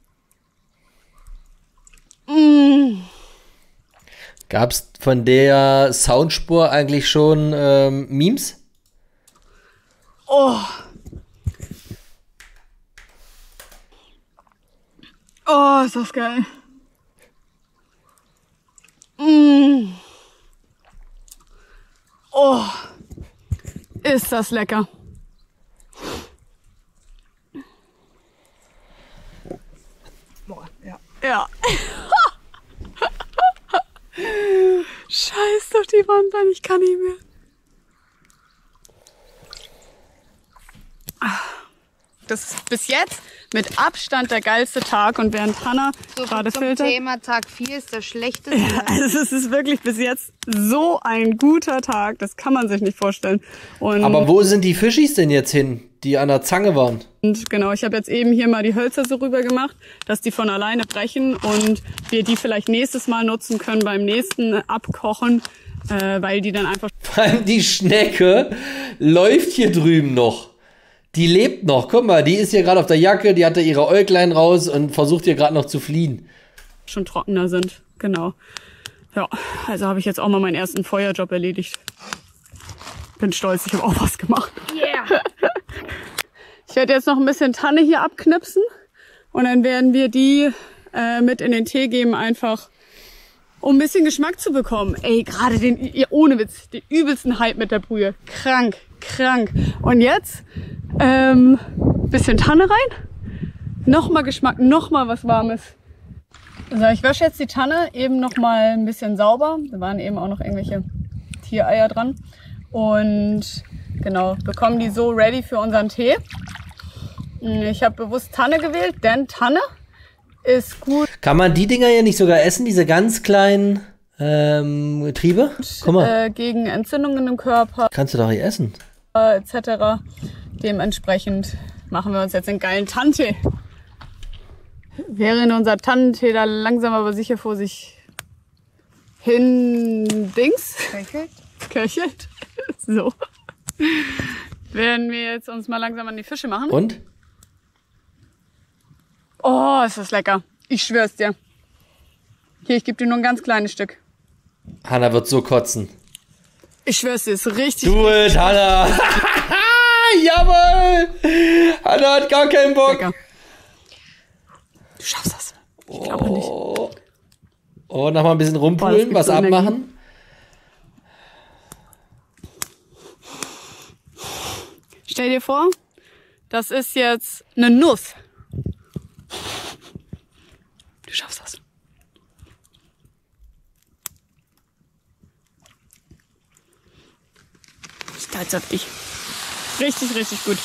Mm. Gab's von der Soundspur eigentlich schon ähm, Memes? Oh. Oh, ist das geil. Mm. Oh, ist das lecker. Boah, ja. Ja. Scheiß doch die Wand an, ich kann nicht mehr. Das ist bis jetzt mit Abstand der geilste Tag. Und während Hannah So gerade zum filtert. Thema Tag vier ist der schlechteste. Also es ist wirklich bis jetzt so ein guter Tag. Das kann man sich nicht vorstellen. Und Aber wo sind die Fischis denn jetzt hin, die an der Zange waren? Und genau, ich habe jetzt eben hier mal die Hölzer so rüber gemacht, dass die von alleine brechen und wir die vielleicht nächstes Mal nutzen können beim nächsten Abkochen, äh, weil die dann einfach... Vor allem die Schnecke läuft hier drüben noch. Die lebt noch. Guck mal, die ist hier gerade auf der Jacke, die hatte ihre Äuglein raus und versucht hier gerade noch zu fliehen. schon trockener sind. Genau. Ja, also habe ich jetzt auch mal meinen ersten Feuerjob erledigt. Bin stolz, ich habe auch was gemacht. Yeah. Ich werde jetzt noch ein bisschen Tanne hier abknipsen und dann werden wir die äh, mit in den Tee geben, einfach um ein bisschen Geschmack zu bekommen. Ey, gerade den, ohne Witz, den übelsten Hype mit der Brühe. Krank, krank. Und jetzt ähm, bisschen Tanne rein, nochmal Geschmack, nochmal was Warmes. So, ich wasche jetzt die Tanne eben nochmal ein bisschen sauber. Da waren eben auch noch irgendwelche Tiereier dran. Und genau, bekommen die so ready für unseren Tee. Ich habe bewusst Tanne gewählt, denn Tanne ist gut. Kann man die Dinger hier nicht sogar essen, diese ganz kleinen ähm, Triebe? Guck mal. Äh, gegen Entzündungen im Körper. Kannst du doch hier essen. Äh, et cetera. Dementsprechend machen wir uns jetzt einen geilen Tannentee. Während unser Tannentee da langsam aber sicher vor sich hin Dings Köchelt. köchelt. So. Werden wir jetzt uns mal langsam an die Fische machen. Und? Oh, ist das lecker. Ich schwör's dir. Hier, ich gebe dir nur ein ganz kleines Stück. Hanna wird so kotzen. Ich schwör's dir, ist richtig. Du it, Hanna. Jawohl. Hanna hat gar keinen Bock. Lecker. Du schaffst das. Ich glaube nicht. Oh, noch mal ein bisschen rumpulen, Boah, was so abmachen. Stell dir vor, das ist jetzt eine Nuss. Du schaffst das. Stolz auf dich. Richtig, richtig gut.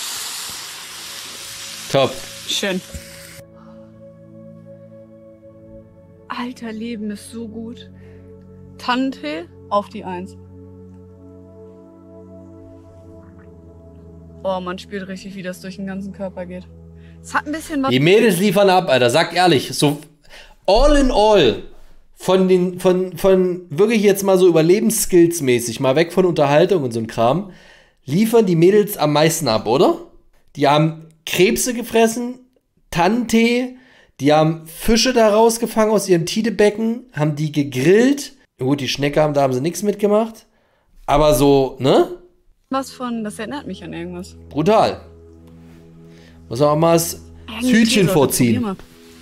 Top. Schön. Alter, Leben ist so gut. Tannentee auf die Eins. Oh, man spürt richtig, wie das durch den ganzen Körper geht. Es hat ein bisschen was... Die Mädels liefern ab, Alter. Sag ehrlich, so all in all von den, von, von wirklich jetzt mal so Überlebensskills mäßig, mal weg von Unterhaltung und so ein Kram, liefern die Mädels am meisten ab, oder? Die haben Krebse gefressen, Tannentee, die haben Fische da rausgefangen aus ihrem Tidebecken, haben die gegrillt. Gut, die Schnecke haben, da haben sie nichts mitgemacht. Aber so, ne? Was von, das erinnert mich an irgendwas. Brutal. Muss auch mal das Eigentlich Hütchen Käse, vorziehen. probier mal.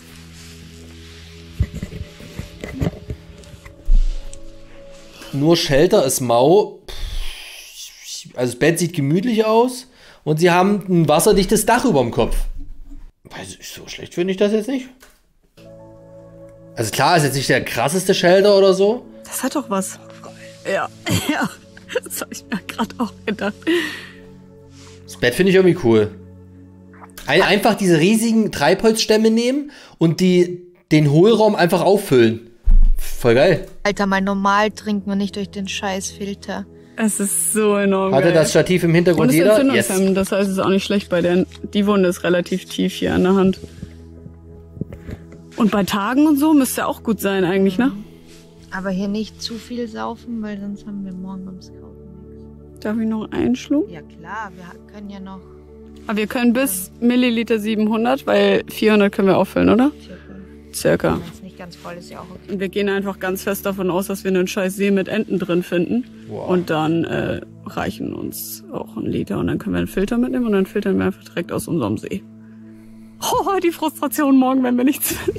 Nur Shelter ist mau. Also das Bett sieht gemütlich aus. Und sie haben ein wasserdichtes Dach über dem Kopf. Weiß ich, so schlecht finde ich das jetzt nicht. Also klar, ist jetzt nicht der krasseste Shelter oder so. Das hat doch was. Ja, ja. Das habe ich mir gerade auch gedacht. Das Bett finde ich irgendwie cool. Ein, einfach diese riesigen Treibholzstämme nehmen und die, den Hohlraum einfach auffüllen. Voll geil. Alter, mal normal trinken und nicht durch den Scheißfilter. Es ist so enorm Hatte geil. das Stativ im Hintergrund Und es jeder? ist Yes. entzündungshemmend, das heißt, es ist auch nicht schlecht bei der... Die Wunde ist relativ tief hier an der Hand. Und bei Tagen und so müsste auch gut sein eigentlich, ne? Aber hier nicht zu viel saufen, weil sonst haben wir morgen ums Kaufen nichts. Darf ich noch einen Schluck? Ja klar, wir können ja noch Aber wir können bis Milliliter siebenhundert, weil vierhundert können wir auffüllen, oder? Circa. Wenn es nicht ganz voll ist, ja auch okay. Und wir gehen einfach ganz fest davon aus, dass wir einen scheiß See mit Enten drin finden. Wow. Und dann äh, reichen uns auch ein Liter. Und dann können wir einen Filter mitnehmen und dann filtern wir einfach direkt aus unserem See. Oh, die Frustration morgen, wenn wir nichts finden.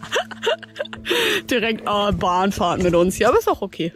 Direkt äh, Bahnfahrt mit uns. Ja, aber ist auch okay.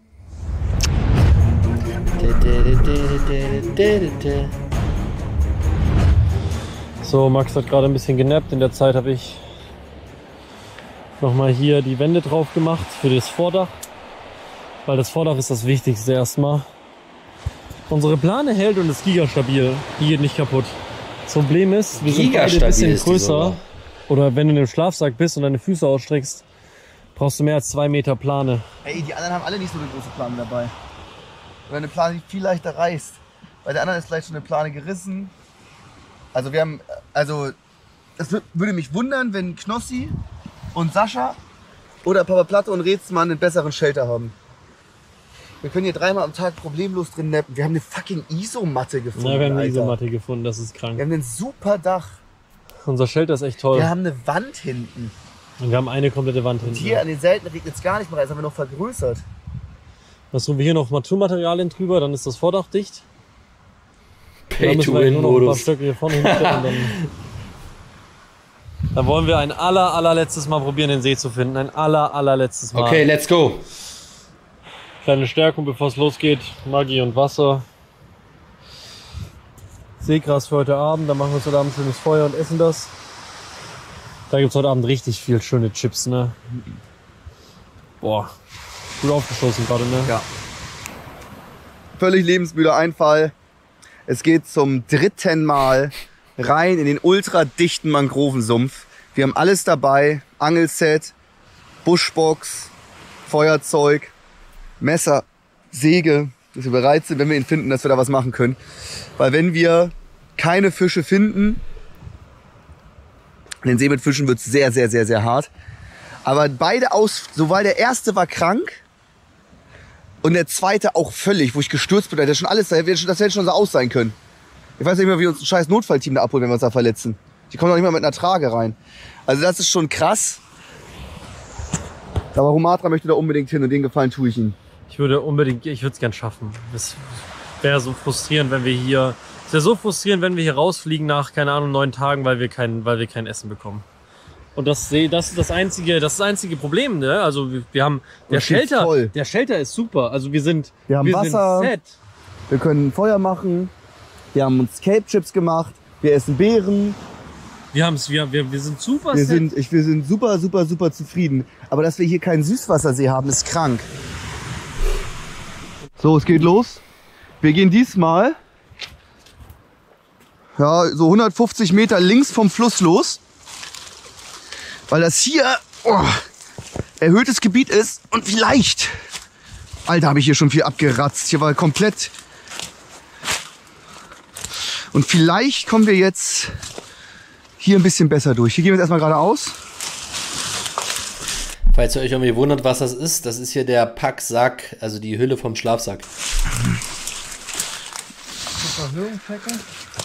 So, Max hat gerade ein bisschen genappt. In der Zeit habe ich nochmal hier die Wände drauf gemacht für das Vordach. Weil das Vordach ist das Wichtigste erstmal. Unsere Plane hält und ist gigastabil. Die geht nicht kaputt. Das Problem ist, wir sind beide ein Gigastabil bisschen ist die größer. sogar. Oder wenn du in einem Schlafsack bist und deine Füße ausstreckst, brauchst du mehr als zwei Meter Plane. Ey, die anderen haben alle nicht so eine große Plane dabei. Oder eine Plane, die viel leichter reißt. Bei der anderen ist vielleicht schon eine Plane gerissen. Also wir haben, also es würde mich wundern, wenn Knossi und Sascha oder Papa Platte und Rätsmann einen besseren Shelter haben. Wir können hier dreimal am Tag problemlos drin nappen. Wir haben eine fucking Isomatte gefunden. Ja, wir haben eine Alter. Isomatte gefunden, das ist krank. Wir haben ein super Dach. Unser Shelter ist echt toll. Wir haben eine Wand hinten. Und wir haben eine komplette Wand Und hinten. hier an den Seiten regnet es gar nicht mehr, das haben wir noch vergrößert. Was tun wir hier noch? Naturmaterialien drüber, dann ist das Vordach dicht. Pay Dann müssen to wir win nur noch ein paar Modus. Stöcke hier vorne hinstellen. und dann, dann wollen wir ein aller, allerletztes Mal probieren, den See zu finden. Ein aller, allerletztes Mal. Okay, let's go. Kleine Stärkung, bevor es losgeht. Maggi und Wasser. Seegras für heute Abend. Dann machen wir uns heute Abend ein schönes Feuer und essen das. Da gibt es heute Abend richtig viel schöne Chips, ne? Boah, gut aufgestoßen gerade, ne? Ja. Völlig lebensmüder Einfall. Es geht zum dritten Mal rein in den ultradichten Mangrovensumpf. Wir haben alles dabei. Angelset, Buschbox, Feuerzeug, Messer, Säge, dass wir bereit sind, wenn wir ihn finden, dass wir da was machen können. Weil wenn wir keine Fische finden, den See mit Fischen wird es sehr, sehr, sehr, sehr hart. Aber beide aus, so weil der erste war krank und der zweite auch völlig, wo ich gestürzt bin, der schon alles, das hätte schon so aus sein können. Ich weiß nicht mehr, wie wir uns ein scheiß Notfallteam da abholen, wenn wir uns da verletzen. Die kommen doch nicht mal mit einer Trage rein. Also das ist schon krass. Aber Humatra möchte da unbedingt hin und den Gefallen tue ich ihm. Ich würde unbedingt, ich würde es gern schaffen. Es wäre so frustrierend, wenn wir hier, es wäre so frustrierend, wenn wir hier rausfliegen nach, keine Ahnung, neun Tagen, weil wir kein, weil wir kein Essen bekommen. Und das, das ist das einzige, das ist das einzige Problem, ne? Also wir, wir haben, der Shelter, voll. der Shelter ist super. Also wir sind, Wir haben wir Wasser. sind set. Wir können Feuer machen. Wir haben uns Cape Chips gemacht. Wir essen Beeren. Wir haben's, wir, wir, wir sind super Wir set. sind, ich, wir sind super, super, super zufrieden. Aber dass wir hier keinen Süßwassersee haben, ist krank. So, es geht los. Wir gehen diesmal ja, so hundertfünfzig Meter links vom Fluss los. Weil das hier oh, erhöhtes Gebiet ist und vielleicht... Alter, habe ich hier schon viel abgeratzt. Hier war komplett... Und vielleicht kommen wir jetzt hier ein bisschen besser durch. Hier gehen wir jetzt erstmal geradeaus. Falls ihr euch irgendwie wundert, was das ist, das ist hier der Packsack, also die Hülle vom Schlafsack. Erhöhung checken.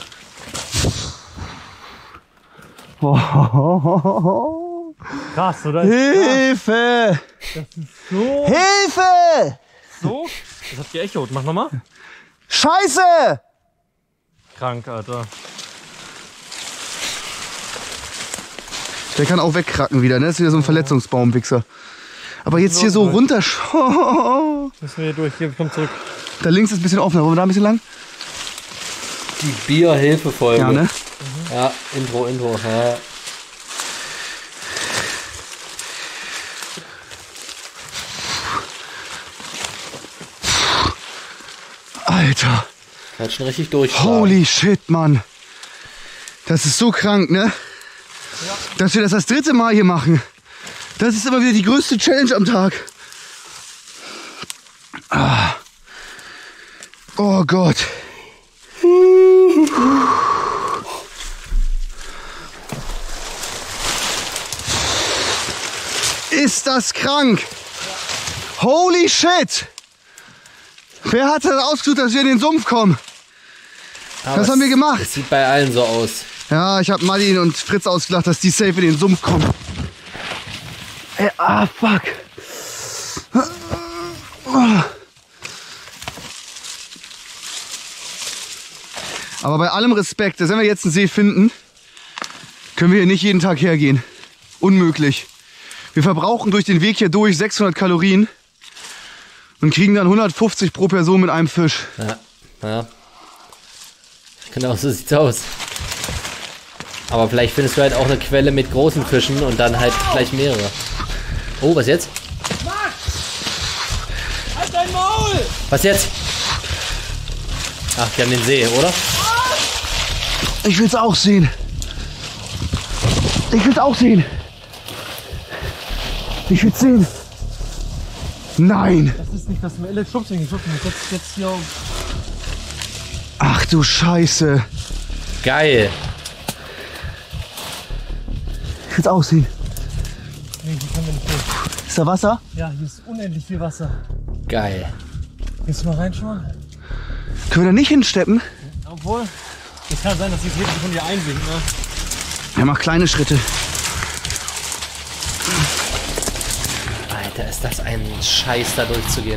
Oh. Krass, oder? Hilfe! Das ist so... Hilfe! So? Das hat geechot. Mach nochmal. Scheiße! Krank, Alter. Der kann auch wegkracken wieder, ne? Das ist wieder so ein Verletzungsbaumwichser. Aber jetzt hier so runter... Müssen wir hier durch. Hier, komm zurück. Da links ist ein bisschen offener. Wollen wir da ein bisschen lang? Die Bierhilfefolge. Ja, ne? Ja, Intro, Intro. Ja. Alter. Hat schon richtig durch. Holy shit, Mann. Das ist so krank, ne? Ja. Dass wir das das dritte Mal hier machen. Das ist immer wieder die größte Challenge am Tag. Ah. Oh Gott. Ist das krank? Holy shit. Wer hat das ausgesucht, dass wir in den Sumpf kommen? Aber das haben wir gemacht. Das sieht bei allen so aus. Ja, ich habe Martin und Fritz ausgelacht, dass die safe in den Sumpf kommen. Ey, ah, fuck. Aber bei allem Respekt, dass wenn wir jetzt einen See finden, können wir hier nicht jeden Tag hergehen. Unmöglich. Wir verbrauchen durch den Weg hier durch sechshundert Kalorien und kriegen dann hundertfünfzig pro Person mit einem Fisch. Ja, ja. Genau, so sieht's aus. Aber vielleicht findest du halt auch eine Quelle mit großen Fischen und dann halt gleich mehrere. Oh, was jetzt? Halt dein Maul! Was jetzt? Ach, die haben den See, oder? Ich will's auch sehen. Ich will's auch sehen. Ich will's sehen. Nein. Das ist nicht das Melle. Schubst mich nicht, schubst mich. Jetzt, jetzt hier. Ach du Scheiße. Geil. Ich will's auch sehen. Nee, hier können wir nicht durch. Ist da Wasser? Ja, hier ist unendlich viel Wasser. Geil. Willst du mal reinschauen? Können wir da nicht hinsteppen? Obwohl, es kann sein, dass die wirklich von dir einsinkt, ne? Er macht kleine Schritte. Alter, ist das ein Scheiß, da durchzugehen.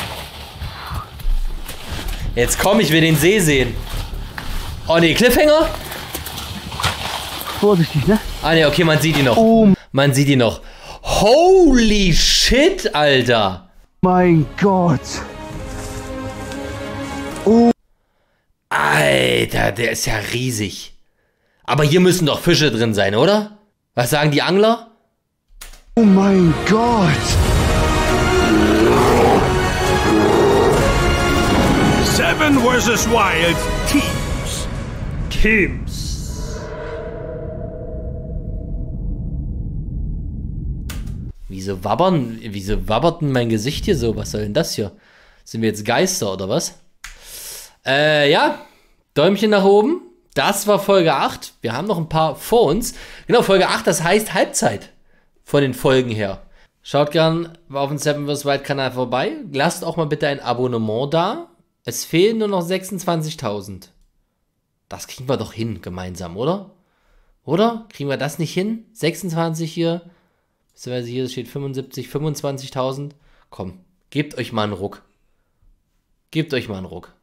Jetzt komm, ich will den See sehen. Oh ne, Cliffhanger? Vorsichtig, ne? Ah ne, okay, man sieht ihn noch. Oh. Man sieht ihn noch. Holy shit, Alter. Mein Gott. Oh. Alter, der ist ja riesig. Aber hier müssen doch Fische drin sein, oder? Was sagen die Angler? Oh mein Gott. Seven versus Wild Teams. Teams. Wieso wabbern, wieso wabbert denn mein Gesicht hier so? Was soll denn das hier? Sind wir jetzt Geister oder was? Äh, ja. Däumchen nach oben. Das war Folge acht. Wir haben noch ein paar vor uns. Genau, Folge acht, das heißt Halbzeit. Von den Folgen her. Schaut gern auf dem Seven versus Wild Kanal vorbei. Lasst auch mal bitte ein Abonnement da. Es fehlen nur noch sechsundzwanzigtausend. Das kriegen wir doch hin, gemeinsam, oder? Oder? Kriegen wir das nicht hin? sechsundzwanzig hier. Beziehungsweise hier steht fünfundsiebzig, fünfundzwanzigtausend. Komm, gebt euch mal einen Ruck. Gebt euch mal einen Ruck.